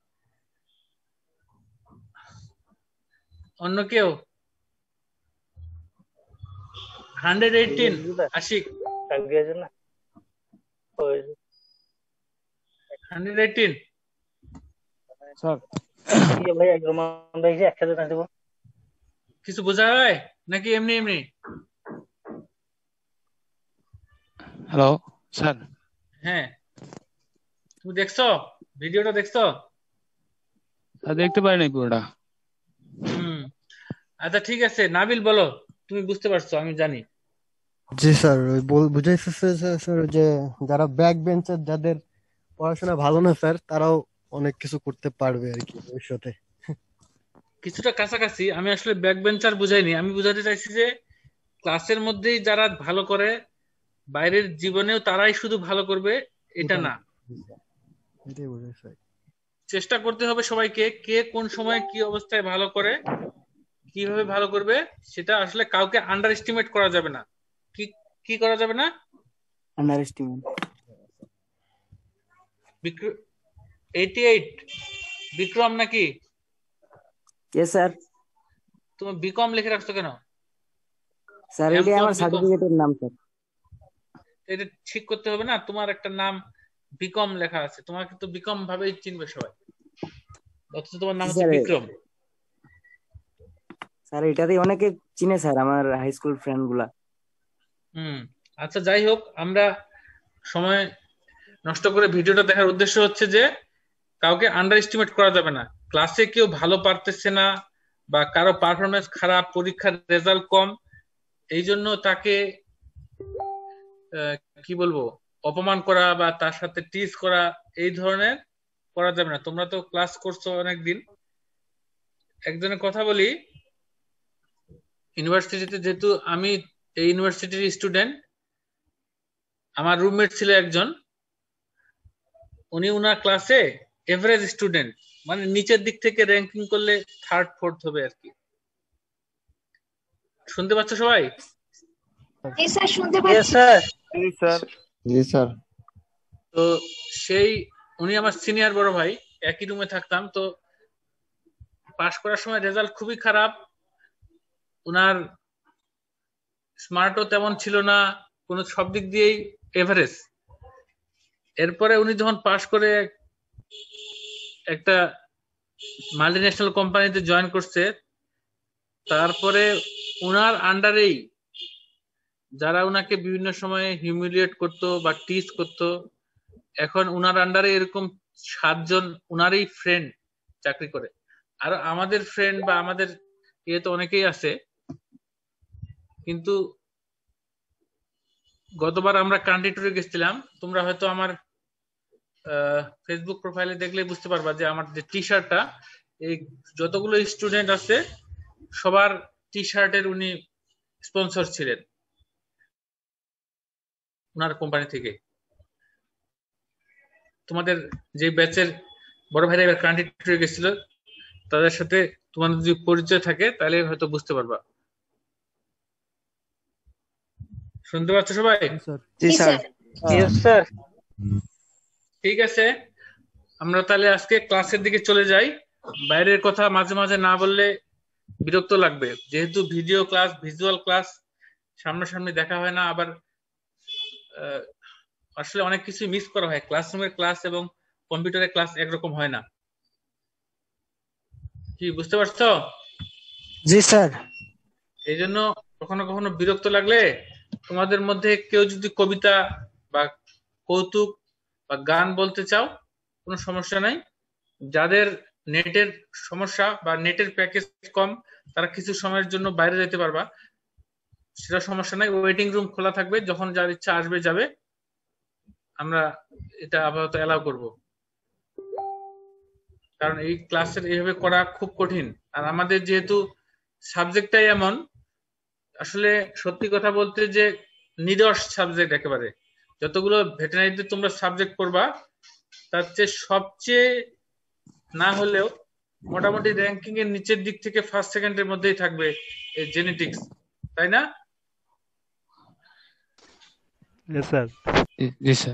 অন্য কেউ? Hundred eighteen Ashik hundred eighteen sir ভাই একদম আমরা এসে একসাথে না দেবো কিছু বোঝা যায় নাকি এমনি এমনি? Hello sir. হ্যাঁ তুমি দেখছো ভিডিওটা? দেখছো? দেখতে পারি নাই পুরোটা। হুম আচ্ছা ঠিক আছে, নাবিল বলো তুমি বুঝতে পারছো, আমি জানি। জি স্যার, ওই বল- বুঝাইছে স্যার স্যার যে যারা ব্যাক বেঞ্চার, যাদের পড়াশোনা ভালো না স্যার, তারাও অনেক কিছু করতে পারবে আর কি ভবিষ্যতে। কিছুটা কাছাকাছি, আমি আসলে ব্যাক বেঞ্চার বুঝাইনি, আমি বুঝাতে চাইছি যে ক্লাসের মধ্যেই যারা ভালো করে বাইরের জীবনেও তারাই শুধু ভালো করবে এটা না। এটাই বুঝাইছে। চেষ্টা করতে হবে সবাইকে, কে কোন সময় কি অবস্থায় ভালো করে কিভাবে ভালো করবে সেটা আসলে কাউকে আন্ডার এস্টিমেট করা যাবে না। কি কি করা যাবে না? Underestimate. Eighty eight Bikram নাকি? Yes sir. তুমি বিকম লিখে রাখছো কেন? স্যার এটাই আমার সার্টিফিকেটের নাম স্যার। এটা ঠিক করতে হবে না, তোমার একটা নাম বিকম লেখা আছে, তোমাকে তো বিকম ভাবেই চিনবে সবাই, অথচ তোমার নাম হচ্ছে বিক্রম। স্যার এটাতেই অনেকে চিনে স্যার, আমার হাই স্কুল ফ্রেন্ড গুলা। হুম আচ্ছা যাই হোক, আমরা সময় নষ্ট করে ভিডিওটা দেখার উদ্দেশ্য হচ্ছে যে কাউকে আন্ডার এস্টিমেট করা যাবে না। ক্লাসে কেউ ভালো পারতেছে না বা কারো পারফরমেন্স খারাপ, পরীক্ষার রেজাল্ট কম, এই জন্য তাকে কি বলবো অপমান করা বা তার সাথে টিজ করা এই ধরনের করা যাবে না। তোমরা তো ক্লাস করছো অনেকদিন, একজনের কথা বলি, ইউনিভার্সিটিতে যেহেতু আমি এই ইউনিভার্সিটির স্টুডেন্ট, আমার রুমমেট ছিল একজন, উনি উনার ক্লাসে এভারেজ স্টুডেন্ট, মানে নিচের দিক থেকে র্যাঙ্কিং করলে থার্ড ফোর্থ হবে আর কি। শুনতে পাচ্ছ সবাই? জি স্যার শুনতে পাচ্ছি। জি স্যার। জি স্যার। তো সেই উনি আমার সিনিয়র বড় ভাই, একই রুমে থাকতাম, তো পাশ করার সময় রেজাল্ট খুবই খারাপ, উনার স্মার্টও তেমন ছিল না, কোন সব দিক দিয়েই এভারেজ। এরপরে উনি যখন পাশ করে একটা মাল্টিন্যাশনাল কোম্পানিতে জয়েন করছে, তারপরে উনার আন্ডারেই যারা উনাকে বিভিন্ন সময়ে হিউমিলিয়েট করতো বা টিজ করতো, এখন উনার আন্ডারে এরকম সাতজন উনারই ফ্রেন্ড চাকরি করে। আর আমাদের ফ্রেন্ড বা আমাদের ইয়ে তো অনেকেই আছে, কিন্তু গতবার আমরা কান্ট্রি ট্যুরে গেছিলাম, তোমরা হয়তো আমার ফেসবুক প্রোফাইলে দেখলে বুঝতে পারবা যে আমার যে টি শার্টটা, এই যতগুলো স্টুডেন্ট আছে সবার টি শার্টের উনি স্পন্সর ছিলেন ওনার কোম্পানি থেকে। তোমাদের যে ব্যাচের বড় ভাইরা এবার কান্ট্রি ট্যুরে গেছিল তাদের সাথে তোমাদের যদি পরিচয় থাকে তাহলে হয়তো বুঝতে পারবা। শুনতে পাচ্ছ সবাই? জি স্যার। Yes sir. ঠিক আছে, আমরা তাহলে আজকে ক্লাসের দিকে চলে যাই। বাইরের কথা মাঝে মাঝে না বললে বিরক্ত লাগবে, যেহেতু ভিডিও ক্লাস, ভিজুয়াল ক্লাস সামনাসামনি দেখা হয় না, আবার আসলে অনেক কিছু মিস করা হয়। ক্লাসরুমের ক্লাস এবং কম্পিউটারের ক্লাস একরকম হয় না। কি বুঝতে পারছো? জি স্যার। এই জন্য কখনো কখনো বিরক্ত লাগলে তোমাদের মধ্যে কেউ যদি কবিতা বা কৌতুক বা গান বলতে চাও, কোনো সমস্যা নাই। যাদের নেটের সমস্যা বা নেটের প্যাকেজ কম তারা কিছু সময়ের জন্য বাইরে যেতে পারবা, সেটা সমস্যা নাই। ওয়েটিং রুম খোলা থাকবে, যখন যার ইচ্ছা আসবে যাবে। আমরা এটা আপাতত অ্যালাউ করব, কারণ এই ক্লাসের এইভাবে করা খুব কঠিন। আর আমাদের যেহেতু সাবজেক্টটাই এমন, আসলে সত্যি কথা বলতে যে নিরস সাবজেক্ট একেবারে, যতগুলো ভেটেরিনারিতে তোমরা সাবজেক্ট করবা তার চেয়ে সবচেয়ে না হলেও মোটামুটি র্যাঙ্কিং এর নিচের দিক থেকে ফার্স্ট সেকেন্ডের মধ্যেই থাকবে এই জেনেটিক্স, তাই না? Yes sir. Yes sir.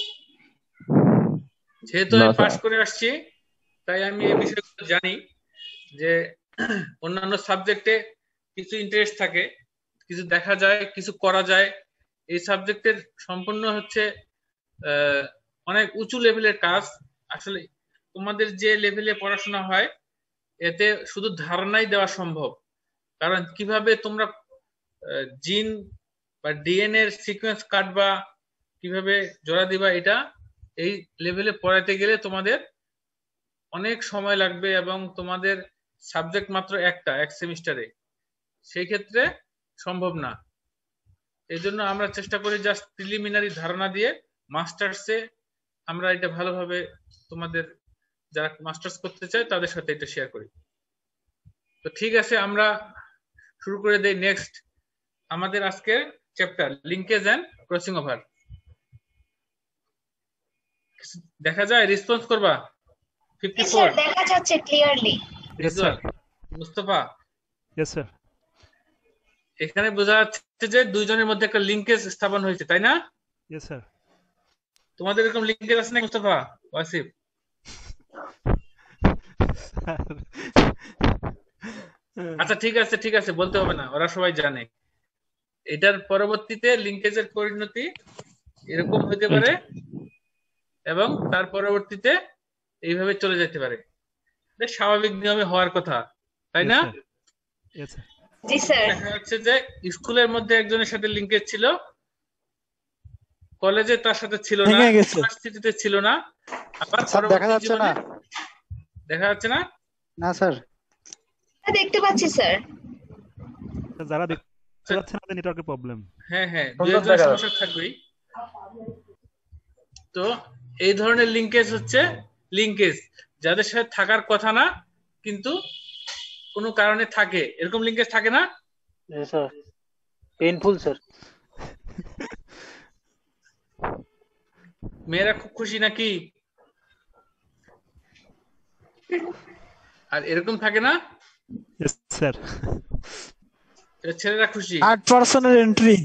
যেহেতু আমি পাস করে আসছি তাই আমি এই বিষয়গুলো জানি যে অন্যান্য সাবজেক্টে কিছু ইন্টারেস্ট থাকে, কিছু দেখা যায়, কিছু করা যায়। এই সাবজেক্টের সম্পূর্ণ হচ্ছে অনেক উঁচু লেভেলের কাজ। আসলে তোমাদের যে লেভেলে পড়াশোনা হয় এতে শুধু ধারণাই দেওয়া সম্ভব, কারণ কিভাবে তোমরা জিন বা ডিএনএ এর সিকোয়েন্স কাটবা, কিভাবে জোড়া দিবা, এটা এই লেভেলে পড়াতে গেলে তোমাদের অনেক সময় লাগবে এবং তোমাদের সাবজেক্ট মাত্র একটা এক সেমিস্টারে, সেই ক্ষেত্রে সম্ভব না। এই জন্য আমরা চেষ্টা করি জাস্ট প্রিলিমিনারি ধারণা দিয়ে মাস্টার্সে আমরা এটা ভালোভাবে তোমাদের যারা মাস্টার্স করতে চায় তাদের সাথে এটা শেয়ার করি। তো ঠিক আছে, আমরা শুরু করে দেই নেক্সট আমাদের আজকের chapter, linkage and crossing over. দেখা যায়? রেসপন্স করবা? স্যার দেখা যাচ্ছে ক্লিয়ারলি। মুস্তাফা? Yes sir. এখানে বোঝা যাচ্ছে যে দুইজনের মধ্যে একটা লিঙ্কেজ স্থাপন হয়েছে, তাই না? Yes sir. তোমাদের এরকম লিঙ্কেজ আছে না মুস্তাফা, ওয়াসিফ? আচ্ছা ঠিক আছে ঠিক আছে, বলতে হবে না, ওরা সবাই জানে। এটার পরবর্তীতে লিঙ্কেজের পরিণতি এরকম হতে পারে এবং তার পরবর্তীতে এইভাবে চলে যেতে পারে। এটা স্বাভাবিক নিয়মে হওয়ার কথা, তাই না? জি স্যার। দেখা যাচ্ছে যে স্কুলের মধ্যে একজনের সাথে লিঙ্কেজ ছিল, কলেজে তার সাথে ছিল না, ইউনিভার্সিটিতে ছিল না, আবার স্যার দেখা যাচ্ছে না। দেখা যাচ্ছে না? না স্যার। দেখতে পাচ্ছি স্যার। যারা দেখতে পাচ্ছেন না নেটওয়ার্কের প্রবলেম। হ্যাঁ হ্যাঁ, দুই একজন সমস্যা থাকবেই। তো এই ধরনের লিঙ্কেজ হচ্ছে লিঙ্কেজ যাদের সাথে থাকার কথা না কিন্তু কোনো কারণে থাকে, এরকম লিঙ্কেজ থাকে না? Sir painful sir. মেয়েরা খুব খুশি নাকি? আর এরকম থাকে না? Yes sir. ছেলেরা খুশি। আট পার্সেন্টের এন্ট্রি।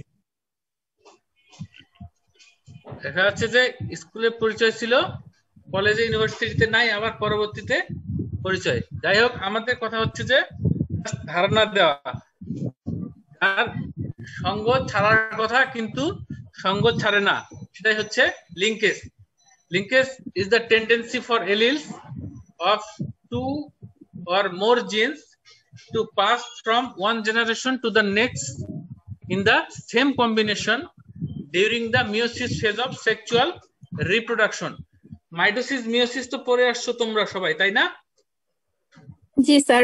দেখা যাচ্ছে যে স্কুলে পরিচয় ছিল, কলেজে ইউনিভার্সিটিতে নাই, আবার পরবর্তীতে পরিচয়। যাই হোক, আমাদের কথা হচ্ছে যে ধারণা দেওয়া আর সঙ্গ ছাড়ার কথা, কিন্তু সঙ্গ ছাড়ে না, সেটাই হচ্ছে linkage. Linkage is the tendency for alleles of two or more genes to pass from one generation to the next in the same combination during the meiosis phase of sexual reproduction. Mitosis meiosis তো পড়ে আসছো তোমরা সবাই, তাই না? জি sir.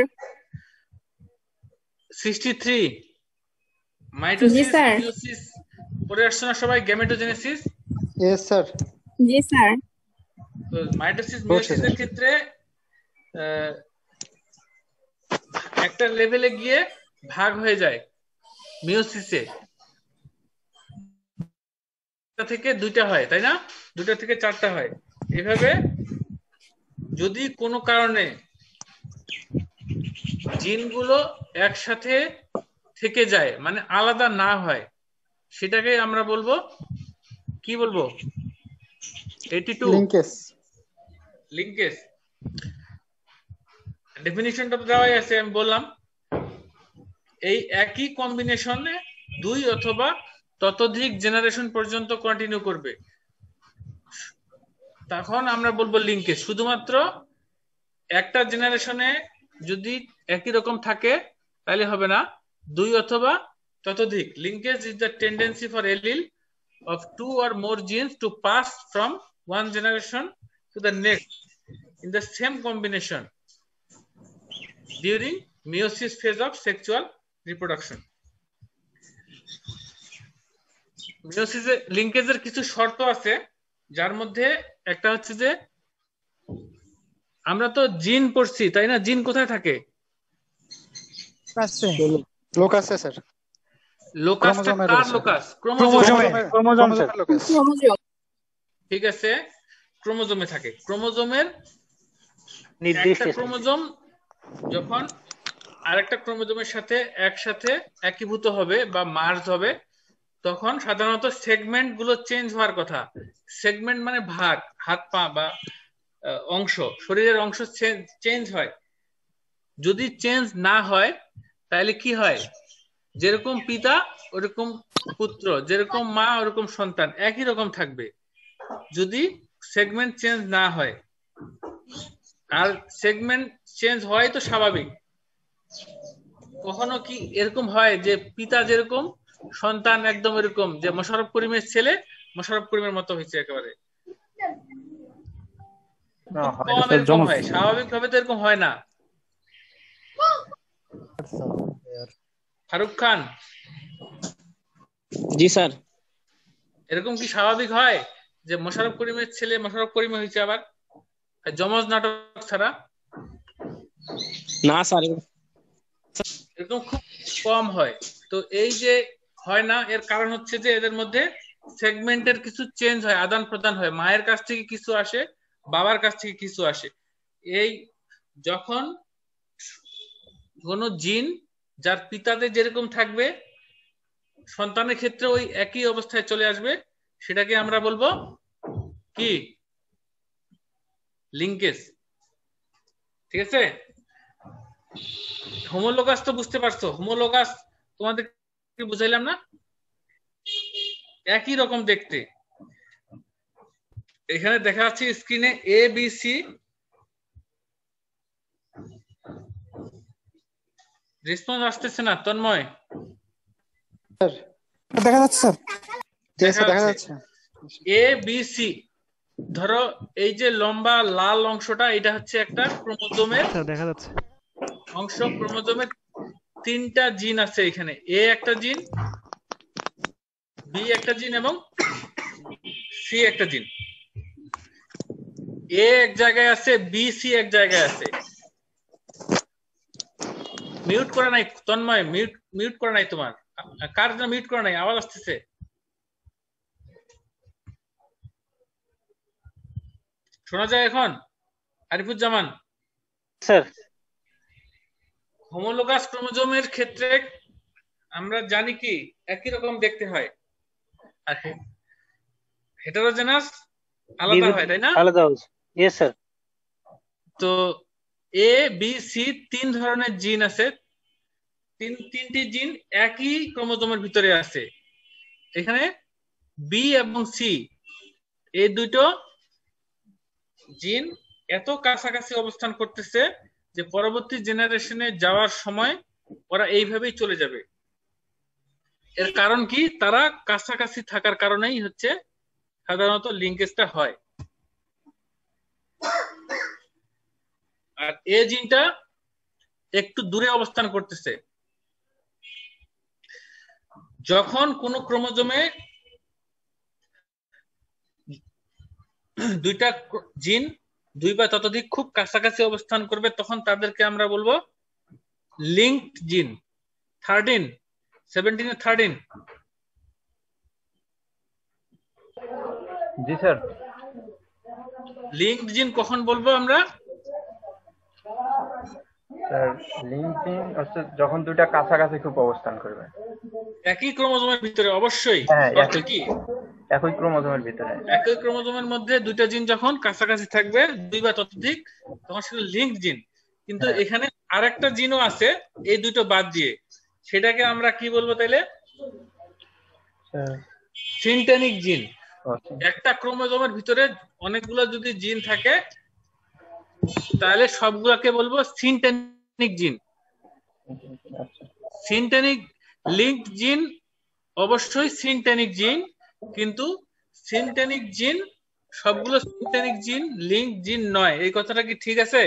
sixty-three mitosis meiosis পড়ে আসছো না সবাই? গ্যামেটোজেনেসিস? Yes sir. জি স্যার। তো মাইটোসিস বুঝছি মিয়োসিসের স্যার। ক্ষেত্রে আহ, একটা লেভেলে গিয়ে ভাগ হয়ে যায় মিয়োসিসে, একটা থেকে দুইটা হয় তাই না, দুটা থেকে চারটা হয়। এভাবে যদি কোনো কারণে জিনগুলো একসাথে থেকে যায় মানে আলাদা না হয়, সেটাকে আমরা বলবো কি বলবো, এইটি টু লিঙ্কেজ। লিঙ্কেজ। ডেফিনিশনটা তো দেওয়াই আছে, আমি বললাম এই একই কম্বিনেশনে দুই অথবা ততোধিক জেনারেশন পর্যন্ত কন্টিনিউ করবে, তখন আমরা বলবো লিঙ্কেজ। শুধুমাত্র একটা জেনারেশনে যদি একই রকম থাকে তাহলে হবে না, দুই অথবা ততোধিক। Linkage is the tendency for allele of two or more genes to pass from one generation to the next in the same combination during meiosis phase of sexual reproduction. মিওসিসে লিঙ্কেজের কিছু শর্ত আছে, যার মধ্যে একটা হচ্ছে যে আমরা তো জিন পড়ছি তাই না, জিন কোথায় থাকে? লোকাসে স্যার। লোকাসটা ক্রোমোজোমে কার রয়েছে। লোকাস? ক্রোমোজোমে, ক্রোমোজোম স্যার। ক্রোমোজোমের লোকাস। ঠিক আছে, ক্রোমোজোমে থাকে। ক্রোমোজোমের নির্দিষ্ট একটা ক্রোমোজোম যখন আরেকটা ক্রোমোজোমের সাথে একসাথে একীভূত হবে বা মার্জ হবে, তখন সাধারণত সেগমেন্ট গুলো চেঞ্জ হওয়ার কথা। সেগমেন্ট মানে ভাগ, হাত পা বা আহ, অংশ, শরীরের অংশ চেঞ্জ হয়। যদি চেঞ্জ না হয় তাহলে কি হয়, যেরকম পিতা ওরকম পুত্র, যেরকম মা ওরকম সন্তান, একই রকম থাকবে যদি সেগমেন্ট চেঞ্জ না হয়। আর সেগমেন্ট চেঞ্জ হয় তো স্বাভাবিক। কখনো কি এরকম হয় যে পিতা যেরকম সন্তান একদম এরকম, যে মোশাররফ করিমের ছেলে মোশাররফ করিমের মতো হয়েছে একেবারে? কম এরকম হয়, স্বাভাবিকভাবে তো এরকম হয় না। ফারুক খান, জি স্যার। এরকম কি স্বাভাবিক হয় যে মোশাররফ করিমের ছেলে মোশাররফ করিমে হয়েছে আবার, যমজ নাটক ছাড়া? না স্যার, এরকম খুব কম হয়। তো এই যে হয় না, এর কারণ হচ্ছে যে এদের মধ্যে সেগমেন্টের কিছু চেঞ্জ হয়, আদান প্রদান হয়। মায়ের কাছ থেকে কিছু আসে, বাবার কাছ থেকে কিছু আসে। এই যখন কোন জিন যার পিতাদের যেরকম থাকবে, সন্তানের ক্ষেত্রে ওই একই অবস্থায় চলে আসবে, সেটাকে আমরা বলবো কি, লিঙ্কেজ। ঠিক আছে, হোমোলোগাস তো বুঝতে পারছো? হোমোলোগাস তোমাদের বুঝাইলাম না? একই রকম দেখতে। এখানে দেখা যাচ্ছে স্ক্রিনে এ বি সি, রেসপন্স আসতেছে না তন্ময়? দেখা যাচ্ছে স্যার। দেখা যাচ্ছে এ বি সি। ধরো এই যে লম্বা লাল অংশটা, এটা হচ্ছে একটা ক্রোমোজোমের দেখা যাচ্ছে অংশ। ক্রোমোজোমের তিনটা জিন আছে এখানে, এ একটা জিন, বি একটা জিন এবং সি একটা জিন। এ এক জায়গায় আছে, বি সি এক জায়গায় আছে। মিউট করা নাই তন্ময়, মিউট মিউট করা নাই তোমার। কার জন্য মিউট করা নাই? আওয়াজ আসতেছে। শোনা যায় এখন? আরিফুজ্জামান স্যার। হোমোলোগাস ক্রোমোজোমের ক্ষেত্রে আমরা জানি কি একই রকম দেখতে হয়, আর হেটারোজেনাস আলাদা হয় তাই না? আলাদা হচ্ছে। Yes sir. তো এ বি সি তিন ধরনের জিন আছে, তিন তিনটি জিন একই ক্রোমোজোমের ভিতরে আছে। এখানে বি এবং সি এই দুটো জিন এত কাছাকাছি অবস্থান করতেছে যে পরবর্তী জেনারেশনে যাওয়ার সময় ওরা এইভাবেই চলে যাবে। এর কারণ কি? তারা কাছাকাছি থাকার কারণেই হচ্ছে সাধারণত লিঙ্কেজটা হয়। আর এ জিনটা একটু দূরে অবস্থান করতেছে। যখন কোন ক্রোমোজোমে দুইটা জিন দুই বা ততোধিক খুব কাছাকাছি অবস্থান করবে তখন তাদেরকে আমরা বলবো লিঙ্কড জিন। থার্টিন সেভেন্টিন এ থার্টিন জি স্যার। লিঙ্কড জিন কখন বলবো আমরা? স্যার লিঙ্কিং হচ্ছে যখন দুইটা কাছাকাছি খুব অবস্থান করবে, একই ক্রোমোজোমের ভিতরে অবশ্যই। হ্যাঁ অর্থ কি? একই ক্রোমোজোমের ভিতরে একই ক্রোমোজোমের মধ্যে দুইটা জিন যখন কাছাকাছি থাকবে দুই বা ততোধিক তখন সেটা লিঙ্কড জিন। কিন্তু এখানে আরেকটা জিনও আছে এই দুটো বাদ দিয়ে, সেটাকে আমরা কি বলবো তাইলে? সিনট্যানিক জিন। একটা ক্রোমোজোমের ভিতরে অনেকগুলো যদি জিন থাকে তাহলে সবগুলোকে বলবো সিনট্যানিক জিন। সিনট্যানিক লিঙ্কড জিন অবশ্যই সিনট্যানিক জিন, কিন্তু সিনট্যানিক জিন সবগুলো সিনট্যানিক জিন লিঙ্কড জিন নয়। এই কথাটা কি ঠিক আছে?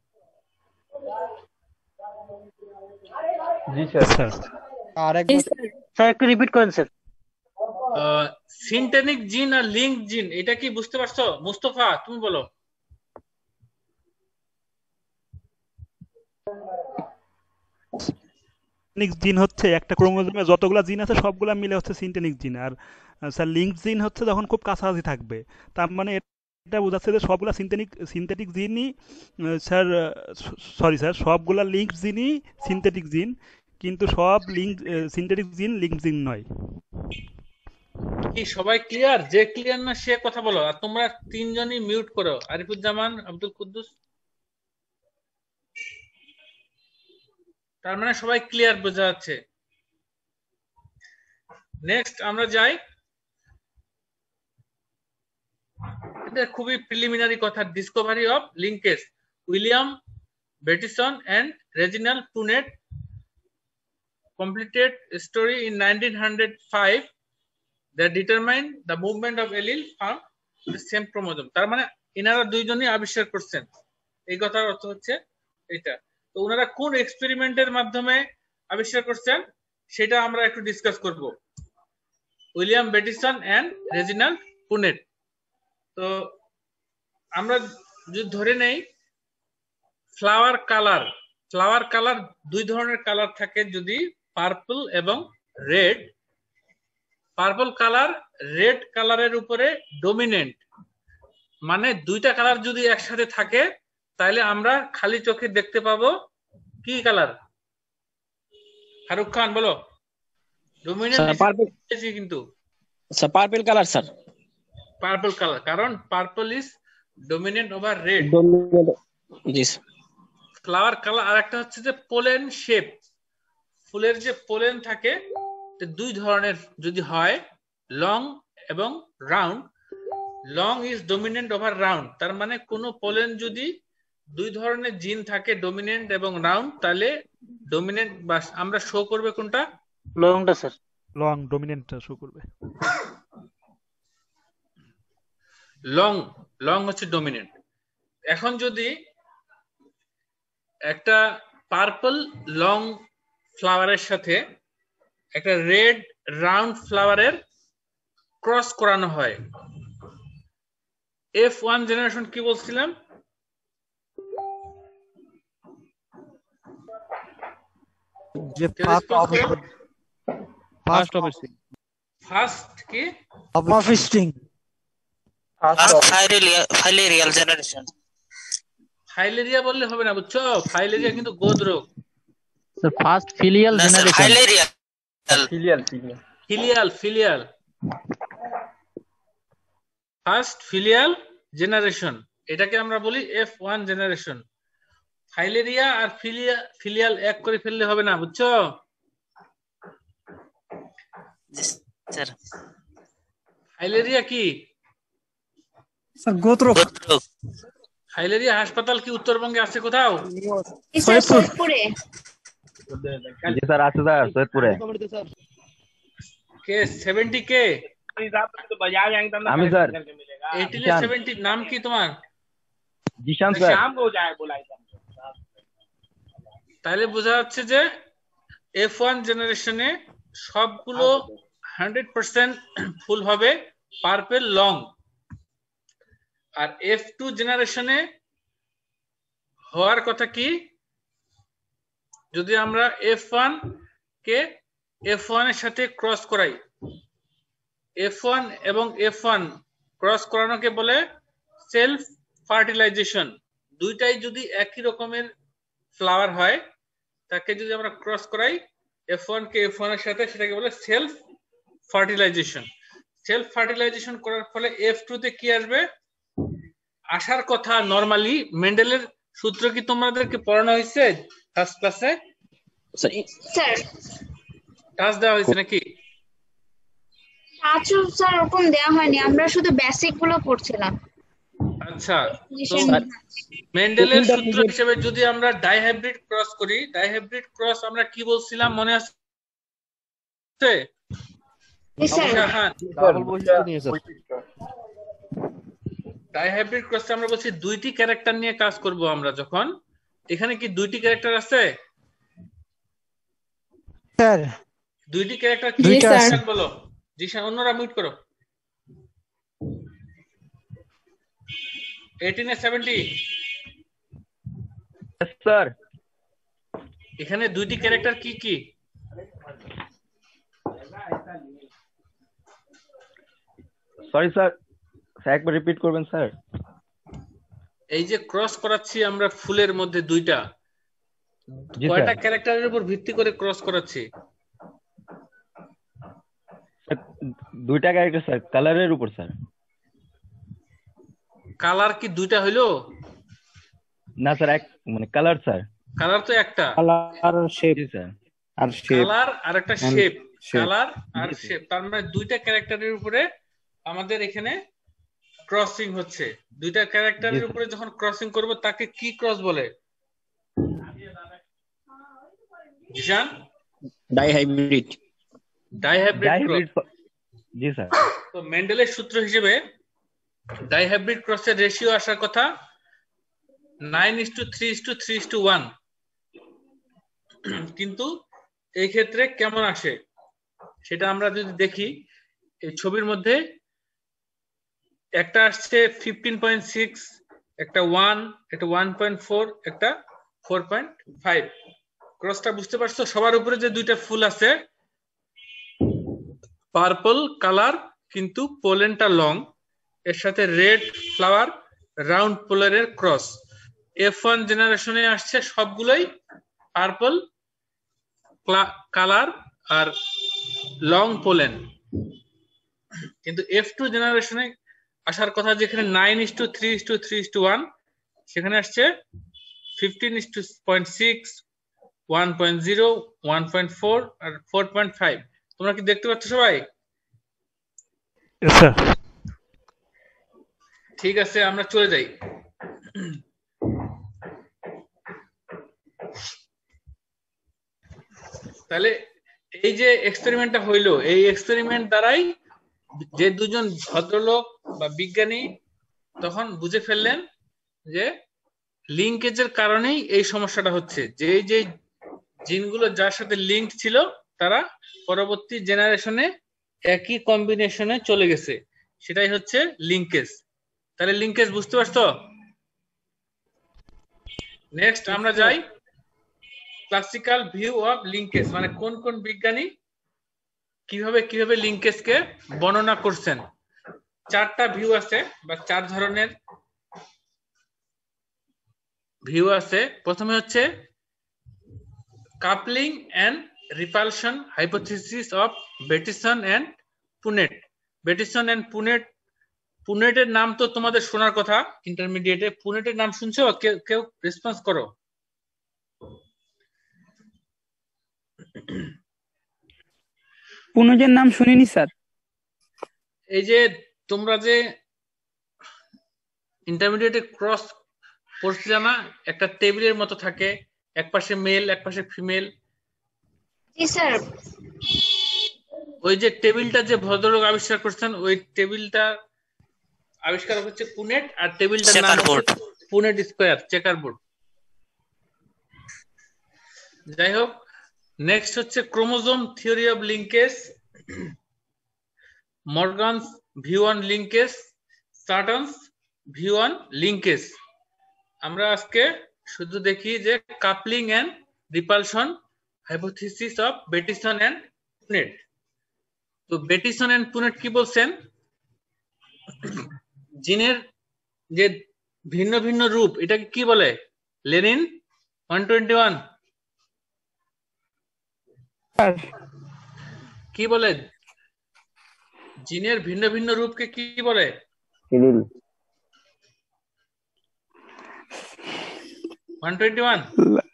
জি স্যার। আরেকবার স্যার একটু রিপিট করেন স্যার। সিনট্যানিক জিন আর লিঙ্কড জিন এটা কি বুঝতে পারছো? মুস্তফা তুমি বলো। সিনট্যানিক জিন হচ্ছে একটা ক্রোমোজোমে যতগুলা জিন আছে সবগুলা মিলে হচ্ছে সিনট্যানিক জিন। আর স্যার লিঙ্কড জিন হচ্ছে যখন খুব কাছাকাছি থাকবে, তার মানে এটা বোঝাচ্ছে যে সবগুলা সিনথেটিক সিনথেটিক জিনই স্যার, সরি স্যার, সবগুলা লিঙ্কড জিনই সিনথেটিক জিন, কিন্তু সব লিঙ্ক সিনথেটিক জিন লিঙ্কড জিন নয়। কি সবাই ক্লিয়ার? যে ক্লিয়ার না সে কথা বলো। আর তোমরা তিনজনই মিউট করো, আরিফুজ্জামান, আব্দুল কুদ্দুস। তার মানে সবাই ক্লিয়ার বোঝা যাচ্ছে। নেক্সট আমরা যাই, এটা খুবই প্রিলিমিনারি কথা। Discovery of linkage, William Bateson and Reginald Punnett completed story in nineteen oh five that determined the movement of allele from the same chromosome. তার মানে এনারা দুইজনই আবিষ্কার করছেন। এই কথার অর্থ হচ্ছে এটা। তো ওনারা কোন এক্সপেরিমেন্টের মাধ্যমে আবিষ্কার করছেন সেটা আমরা একটু ডিসকাস করব। William Bateson and Reginald Punnett. তো আমরা যদি ধরে নেই ফ্লাওয়ার কালার, ফ্লাওয়ার কালার দুই ধরনের কালার থাকে, যদি পার্পল এবং রেড। পার্পল কালার রেড কালারের উপরে ডমিনেন্ট, মানে দুইটা কালার যদি একসাথে থাকে তাহলে আমরা খালি চোখে দেখতে পাবো কি কালার? ফারুক খান বলো। ডমিনেন্ট কিন্তু sir purple colour sir. Purple colour, কারণ purple is dominant over red. জি। ফ্লাওয়ার কালার আর একটা হচ্ছে যে পোলেন শেপ। ফুলের যে পোলেন থাকে দুই ধরনের যদি হয়, লং এবং round. Long is dominant over round, তার মানে কোন পোলেন যদি দুই ধরনের জিন থাকে ডমিনেন্ট এবং রাউন্ড, তাহলে ডমিনেন্ট বা আমরা শো করবে কোনটা? লংটা স্যার। লং ডমিনেন্টটা শো করবে। লং লং হচ্ছে ডমিনেন্ট। এখন যদি একটা পার্পল লং ফ্লাওয়ারের সাথে একটা রেড রাউন্ড ফ্লাওয়ারের ক্রস করানো হয়, এফ ওয়ান জেনারেশন কি বলছিলাম? যে ফার্স্ট ফার্স্ট কি অফিস্টিং ফাইলেরিয়াল জেনারেশন। ফাইলেরিয়া বললে হবে না, বুঝছো? ফাইলেরিয়া কিন্তু গোদ রোগ। Sir first filial generation. Filarial filial filial filial filial first filial generation, এটাকে আমরা বলি এফ ওয়ান জেনারেশন। ফাইলেরিয়া আর ফিলিয়া ফিলিয়াল এক করে ফেললে হবে না, বুঝছো? স্যার ফাইলেরিয়া কি স্যার? গোত্র। ফাইলেরিয়া হাসপাতাল কি উত্তরবঙ্গে আছে কোথাও? সৈয়দপুরে। জি স্যার আছে স্যার, সৈয়দপুরে। কে সেভেন্টি কে? আমি স্যার। Eighteen seventy. নাম কি তোমার? জিশান স্যার। তাহলে বোঝা যাচ্ছে যে এফ ওয়ান জেনারেশনে সবগুলো হান্ড্রেড পার্সেন্ট ফুল হবে পার্পল লং। আর এফ টু জেনারেশনে হওয়ার কথা কি, যদি আমরা এফ ওয়ান কে এফ ওয়ান এর সাথে ক্রস করাই, এফ ওয়ান এবং এফ ওয়ান ক্রস করানোকে বলে সেলফ ফার্টিলাইজেশন। দুইটাই যদি একই রকমের ফ্লাওয়ার হয় তাকে যদি আমরা ক্রস করাই এফ ওয়ান কে এফ ওয়ান এর সাথে, সেটাকে বলে সেলফ ফার্টিলাইজেশন। সেলফ ফার্টিলাইজেশন করার ফলে এফ টু তে কি আসবে, আসার কথা নরমালি মেন্ডেলের সূত্র কি তোমাদেরকে পড়ানো হয়েছে ফার্স্ট ক্লাসে? স্যার টাচ দেওয়া হয়েছে নাকি? আচ্ছা স্যার ওরকম দেওয়া হয়নি, আমরা শুধু বেসিক গুলো পড়ছিলাম। আচ্ছা, তো মেন্ডেলের সূত্র হিসেবে যদি আমরা ডাইহাইব্রিড ক্রস করি, ডাইহাইব্রিড ক্রস আমরা কি বলছিলাম মনে আছে? ডাইহাইব্রিড ক্রসে আমরা বলছি দুইটি ক্যারেক্টার নিয়ে কাজ করব আমরা। যখন এখানে কি দুইটি ক্যারেক্টার আছে? স্যার দুইটি ক্যারেক্টার কি বলো? জি স্যার, অন্যরা মিউট করো। আঠারো এ সত্তর স্যার, এখানে দুইটি ক্যারেক্টার কি কি? সরি স্যার, একবার রিপিট করবেন স্যার। এই যে ক্রস করাচ্ছি আমরা ফুলের মধ্যে দুইটা, কয়টা ক্যারেক্টারের উপর ভিত্তি করে ক্রস করাচ্ছি? দুইটা ক্যারেক্টার স্যার, কালারের উপর স্যার। কালার কি দুইটা হইলো? না স্যার, এক মানে কালার স্যার। কালার তো একটা, কালার শেপ স্যার, আর শেপ, কালার আর একটা শেপ, কালার আর শেপ, তার মানে দুইটা ক্যারেক্টারের উপরে আমাদের এখানে ক্রসিং হচ্ছে। দুইটা ক্যারেক্টারের উপরে যখন ক্রসিং করব তাকে কি ক্রস বলে? জিশান, ডাইহাইব্রিড। Dihybrid cross. জি স্যার। তো মেন্ডেলের সূত্র হিসেবে ডাইহাইব্রিড ক্রসের রেশিও আসার কথা nine is to three is to three is to one, কিন্তু এই ক্ষেত্রে কেমন আসে সেটা আমরা যদি দেখি, এই ছবির মধ্যে একটা আসছে ফিফটিন পয়েন্ট সিক্স, একটা ওয়ান, একটা ওয়ান পয়েন্ট ফোর, একটা ফোর পয়েন্ট ফাইভ। ক্রসটা বুঝতে পারছো? সবার উপরে যে দুইটা ফুল আছে পার্পল কালার, কিন্তু পোলেনটা লং, এর সাথে রেড ফ্লাওয়ার, রাউন্ড পোলারের ক্রস। এফ ওয়ান জেনারেশনে আসছে সবগুলোই পার্পল কালার আর লং পোলেন, কিন্তু এফ টু জেনারেশনে আসার কথা যেখানে nine is to three is to three is to one, সেখানে আসছে fifteen is to point six, one point zero, one point four আর ফোর পয়েন্ট ফাইভ। তোমরা কি দেখতে পাচ্ছ সবাই? ঠিক আছে, আমরা চলে যাই। তাহলে এই যে এক্সপেরিমেন্টটা হইলো, এই এক্সপেরিমেন্ট দ্বারাই যে দুজন ভদ্রলোক বা বিজ্ঞানী তখন বুঝে ফেললেন যে লিঙ্কেজের কারণেই এই সমস্যাটা হচ্ছে, যে যে জিনগুলো যার সাথে লিঙ্ক ছিল তারা পরবর্তী জেনারেশনে একই কম্বিনেশনে চলে গেছে, সেটাই হচ্ছে লিঙ্কেজ। তাহলে লিঙ্কেজ বুঝতে পারছো? নেক্সট আমরা যাই ক্লাসিক্যাল ভিউ অফ লিঙ্কেজ, মানে কোন কোন বিজ্ঞানী কিভাবে কিভাবে লিঙ্কেজকে বর্ণনা করছেন। চারটা ভিউ আছে বা চার ধরনের ভিউ আছে। প্রথমে হচ্ছে coupling and repulsion hypothesis of Bateson and Punnett. Bateson and Punnett, পুনেটের নাম তো তোমাদের শোনার কথা ইন্টারমিডিয়েটে। পুনেটের নাম শুনছো? কেউ কেউ রেসপন্স করো। পুনেটের নাম শুনিনি স্যার। এই যে তোমরা যে ইন্টারমিডিয়েটে ক্রস পড়ছিলে না, একটা টেবিলের মতো থাকে, এক পাশে মেল এক পাশে ফিমেল। জি স্যার। ওই যে টেবিলটা যে ভদ্রলোক আবিষ্কার করছেন, ওই টেবিলটা আবিষ্কার হচ্ছে পুনেট, আর টেবিলটার নাম হচ্ছে পুনেট স্কয়ার, চেকার বোর্ড। যাই হোক, নেক্সট হচ্ছে chromosome theory of linkage, Morgan's view on linkage, Sutton's view on linkage. আমরা আজকে শুধু দেখি যে coupling and repulsion hypothesis of Bateson and Punnett. তো বেটিসন এন্ড পুনেট কি বলছেন, জিনের যে ভিন্ন ভিন্ন রূপ এটাকে কি বলে? লেনিন ওয়ান টোয়েন্টি ওয়ান কি বলে? জিনের ভিন্ন ভিন্ন রূপকে কি বলে? ওয়ান টোয়েন্টি ওয়ান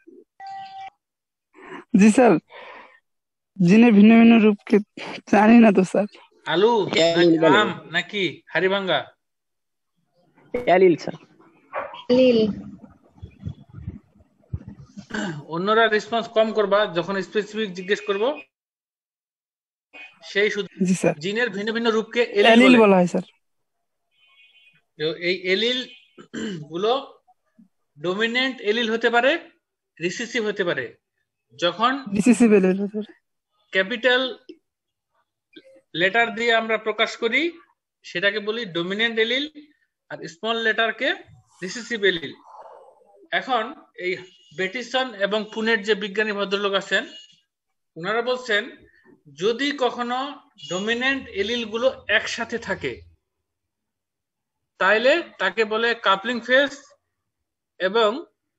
জি স্যার, জিনের ভিন্ন ভিন্ন রূপকে জানি না তো স্যার। আলু নাকি আম নাকি হাড়িভাঙ্গা? Allele sir. এলিল। অন্যরা রেসপন্স কম করবা, যখন স্পেসিফিক জিজ্ঞেস করব সেই শুধু। জি স্যার। জিনের ভিন্ন ভিন্ন রূপকে এলিল এলিল বলা হয় স্যার। এই এলিল গুলো ডমিনেন্ট এলিল হতে পারে, রিসিসিভ হতে পারে। যখন রিসিসিভ এলিল হতে পারে, ক্যাপিটাল লেটার দিয়ে আমরা প্রকাশ করি সেটাকে বলি ডমিনেন্ট এলিল, আর স্মল লেটারকে রিসিসিভ এলিল। এখন এই বেটিসন এবং পুনেট যে বিজ্ঞানী ভদ্রলোক আছেন ওনারা বলছেন যদি কখনো ডমিনেন্ট এলিল গুলো একসাথে থাকে তাইলে তাকে বলে কাপলিং ফেজ, এবং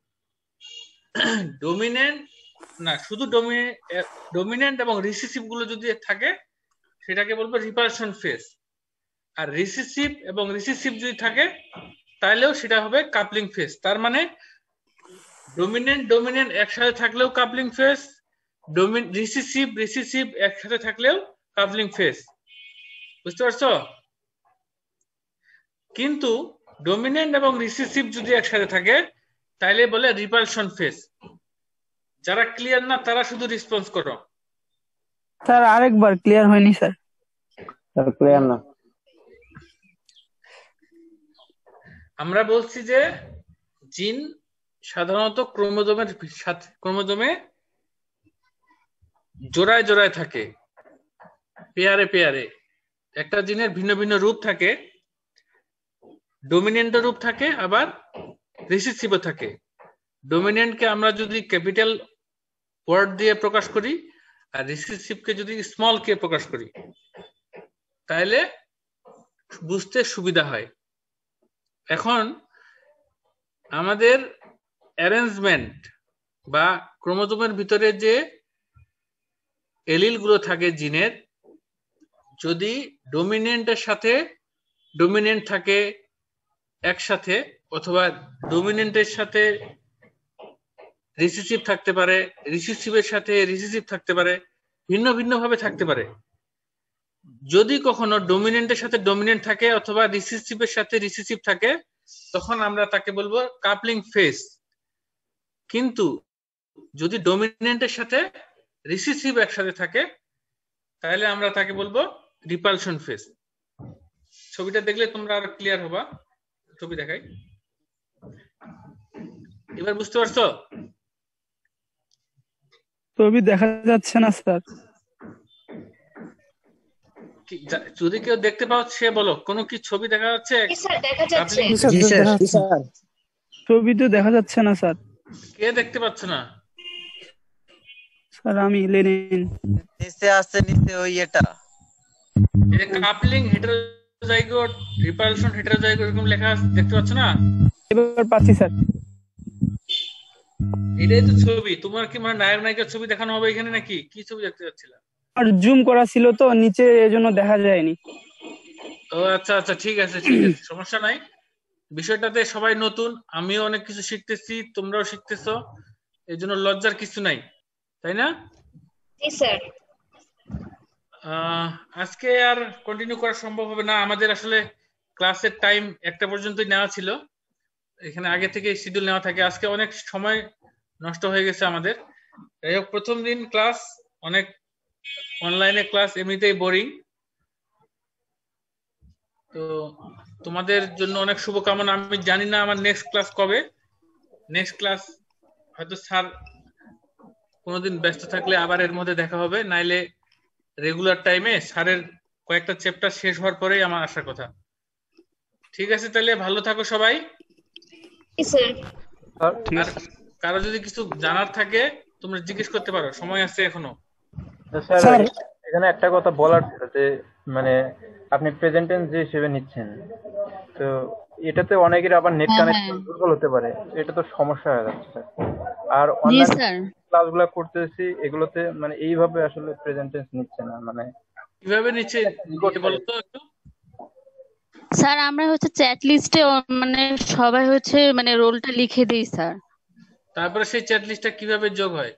ডমিনেন্ট না শুধু ডমিনেন্ট এবং রিসিসিভ গুলো যদি থাকে সেটাকে বলবো রিপালশন ফেজ। আর রিসিসিভ এবং রিসিসিভ যদি থাকে তাহলেও সেটা হবে কাপলিং ফেজ। তার মানে ডমিনেন্ট ডমিনেন্ট একসাথে থাকলেও কাপলিং ফেজ, রিসিসিভ রিসিসিভ একসাথে থাকলেও কাপলিং ফেজ। বুঝতে পারছো? কিন্তু ডমিনেন্ট এবং রিসিসিভ যদি একসাথে থাকে তাহলে বলে রিপালশন ফেজ। যারা ক্লিয়ার না তারা শুধু রেসপন্স করো। স্যার আরেকবার ক্লিয়ার হয়নি স্যার। স্যার ক্লিয়ার না। আমরা বলছি যে জিন সাধারণত ক্রোমোজোমের সাথে ক্রোমোজোমে জোড়ায় জোড়ায় থাকে, পেয়ারে পেয়ারে। একটা জিনের ভিন্ন ভিন্ন রূপ থাকে, ডমিনেন্ট রূপ থাকে আবার রিসিসিভ থাকে। ডমিনেন্টকে আমরা যদি ক্যাপিটাল ওয়ার্ড দিয়ে প্রকাশ করি আর রিসিসিভকে যদি স্মল কে প্রকাশ করি তাহলে বুঝতে সুবিধা হয়। এখন আমাদের অ্যারেঞ্জমেন্ট বা ক্রোমোজোমের ভিতরে যে এলিল গুলো থাকে জিনের, যদি ডমিনেন্টের সাথে ডমিনেন্ট থাকে একসাথে অথবা ডমিনেন্টের সাথে রিসিসিভ থাকতে পারে, রিসিসিভের সাথে রিসিসিভ থাকতে পারে, ভিন্ন ভিন্ন ভাবে থাকতে পারে। যদি কখনো ডমিনেন্টের সাথে ডমিনেন্ট থাকে অথবা রিসিসিভের সাথে রিসিসিভ থাকে তখন আমরা তাকে বলবো কাপলিং ফেজ। কিন্তু যদি ডমিনেন্টের সাথে রিসিসিভ একসাথে থাকে তাহলে আমরা তাকে বলবো রিপালশন ফেজ। ছবিটা দেখলে তোমরা আর ক্লিয়ার হবা। ছবি দেখাই, এবার বুঝতে পারছো? ছবি দেখা যাচ্ছে না স্যার। যদি কেউ দেখতে পাও সে বলো, কোনো কি ছবি দেখা যাচ্ছে? দেখা যাচ্ছে। ছবি তো দেখা যাচ্ছে না স্যার। কে দেখতে পাচ্ছ না? স্যার আমি লেনিন। নিচে আছে, নিচে ওই এটা এই কাপলিং হেটেরোজাইগোট রিপালশন হেটেরোজাইগোট এরকম লেখা দেখতে পাচ্ছ না? এবার পাচ্ছি স্যার। এটাই তো ছবি। তোমার কি মানে নায়ক নায়িকার ছবি দেখানো হবে এখানে নাকি? কি ছবি দেখতে পাচ্ছিলা? আর জুম করা ছিল তো নিচে, এজন্য দেখা যায়নি। ও আচ্ছা আচ্ছা, ঠিক আছে ঠিক আছে, সমস্যা নাই। বিষয়টাতে সবাই নতুন, আমিও অনেক কিছু শিখতেছি, তোমরাও শিখতেছো, এই জন্য লজ্জার কিছু নাই, তাই না? জি স্যার। আজকে আর কন্টিনিউ করা সম্ভব হবে না, আমাদের আসলে ক্লাসের টাইম একটা পর্যন্তই নেওয়া ছিল, এখানে আগে থেকে শিডিউল নেওয়া থাকে। আজকে অনেক সময় নষ্ট হয়ে গেছে আমাদের। যাই হোক, প্রথম দিন ক্লাস, অনেক অনলাইনে ক্লাস এমনিতেই বোরিং, তো তোমাদের জন্য অনেক শুভকামনা। আমি জানি না আমার নেক্সট ক্লাস কবে। নেক্সট ক্লাস হয়তো স্যার কোনোদিন ব্যস্ত থাকলে আবার এর মধ্যে দেখা হবে, নাইলে রেগুলার টাইমে স্যারের কয়েকটা চ্যাপ্টার শেষ হওয়ার পরেই আমার আসার কথা। ঠিক আছে, তাহলে ভালো থাকো সবাই। স্যার আর কারো যদি কিছু জানার থাকে তোমরা জিজ্ঞেস করতে পারো, সময় আছে এখনো। স্যার এখানে একটা কথা বলার ছিল যে মানে আপনি প্রেজেন্ট টেন্স যে হিসেবে নিচ্ছেন, তো এটাতে অনেকের আবার নেট কানেকশন দুর্বল হতে পারে, এটা তো সমস্যা হয়ে যাচ্ছে স্যার। আর অনলাইন ক্লাসগুলো করতেছি এগুলোতে মানে এইভাবে আসলে প্রেজেন্ট টেন্স নিচ্ছে না, মানে কিভাবে নিচ্ছে বলো তো একটু। স্যার আমরা হচ্ছে চ্যাট লিস্টে মানে সবাই হচ্ছে মানে রোলটা লিখে দেই স্যার। তারপরে সেই চ্যাট লিস্টটা কিভাবে যোগ হয়?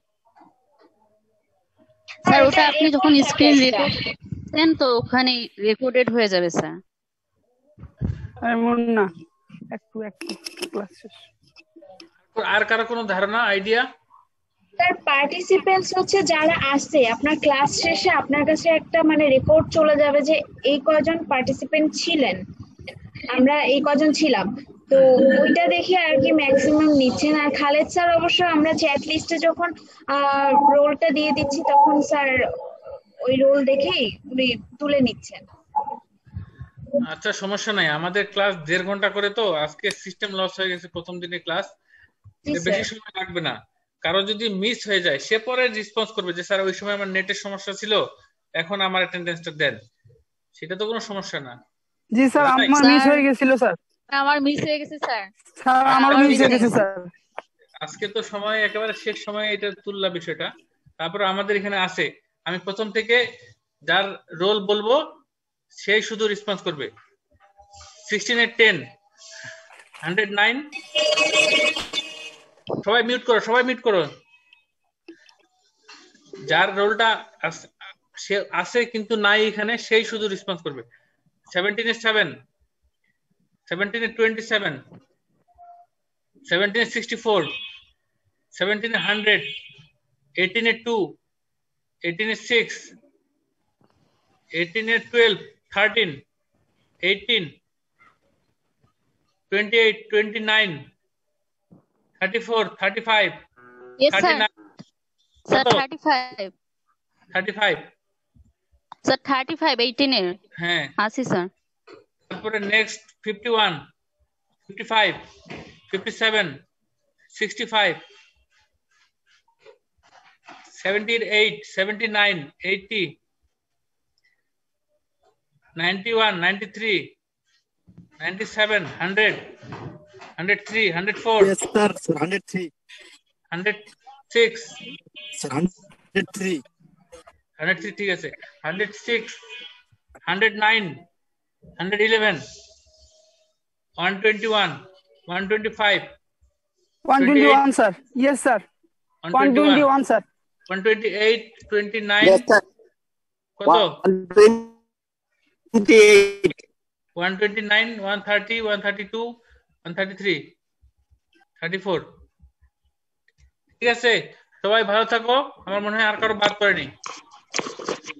স্যার ওটা আপনি যখন স্ক্রিন রেকর্ড দেন তো ওখানে রেকর্ডেড হয়ে যাবে স্যার। এমন না, একটু একটু ক্লাস শেষ। আর কারো কোনো ধারণা, আইডিয়া? স্যার পার্টিসিপেন্টস হচ্ছে যারা আসছে আপনার ক্লাস শেষে আপনার কাছে একটা মানে রিপোর্ট চলে যাবে যে এই কয়জন পার্টিসিপেন্ট ছিলেন, আমরা এই কয়জন ছিলাম, তো ওইটা দেখে আর কি ম্যাক্সিমাম নিচ্ছেন। আর খালেদ স্যার অবশ্য আমরা চ্যাট লিস্টে যখন রোলটা দিয়ে দিচ্ছি তখন স্যার ওই রোল দেখেই উনি তুলে নিচ্ছেন। আচ্ছা সমস্যা নাই, আমাদের ক্লাস দেড় ঘন্টা করে, তো আজকে সিস্টেম লস হয়ে গেছে প্রথম দিনে ক্লাস, বেশি সময় লাগবে না। কারো যদি মিস হয়ে যায় সে পরে রেসপন্স করবে যে স্যার ওই সময় আমার নেটের সমস্যা ছিল, এখন আমার অ্যাটেন্ডেন্সটা দেন, সেটা তো কোনো সমস্যা না। জি স্যার আমার মিস হয়ে গেছিল স্যার। আমার মিস হয়ে গেছে স্যার। স্যার আমার মিস হয়ে গেছে স্যার। আজকে তো সময় একেবারে শেষ সময়ে এটা তুললা বিষয়টা, তারপর আমাদের এখানে আছে আমি প্রথম থেকে যার রোল বলবো সেই শুধু রেসপন্স করবে। সিক্সটিন এর টেন, হান্ড্রেড নাইন, সবাই মিউট করো, সবাই মিউট করো। যার রোলটা সে আছে কিন্তু নাই এখানে সেই শুধু রেসপন্স করবে। সেভেন্টিন এর সেভেন, সেভেন্টিন এর টোয়েন্টি সেভেন, সেভেন্টিন এর সিক্সটি ফোর, সেভেন্টিন এর হান্ড্রেড, এইটিন এর টু, এইটিন এর সিক্স, এইটিন এর twelve, thirteen, eighteen, twenty eight, twenty nine, thirty four, thirty five, Yes thirty sir. Nine, Sir কত? thirty-five. Thirty five. Sir thirty-five eighteen এর হ্যাঁ আছে sir. তারপরে next fifty one, fifty five, fifty seven, sixty five, seventy eight, seventy nine, eighty, ninety one, ninety three, ninety seven, hundred, hundred three, hundred four, Yes, sir. Sir, one hundred three. Hundred six, Sir, one hundred three. Hundred three ঠিক আছে, hundred six, hundred nine, hundred eleven, one twenty one, one twenty five, one twenty-one sir. Yes sir. one twenty-one sir. One twenty eight, twenty nine, Yes, sir. কত? one twenty-eight. One twenty nine, one thirty, one thirty two, one thirty three, thirty four. ঠিক আছে, সবাই ভালো থাকো। আমার মনে হয় আর কারো বাদ পড়েনি।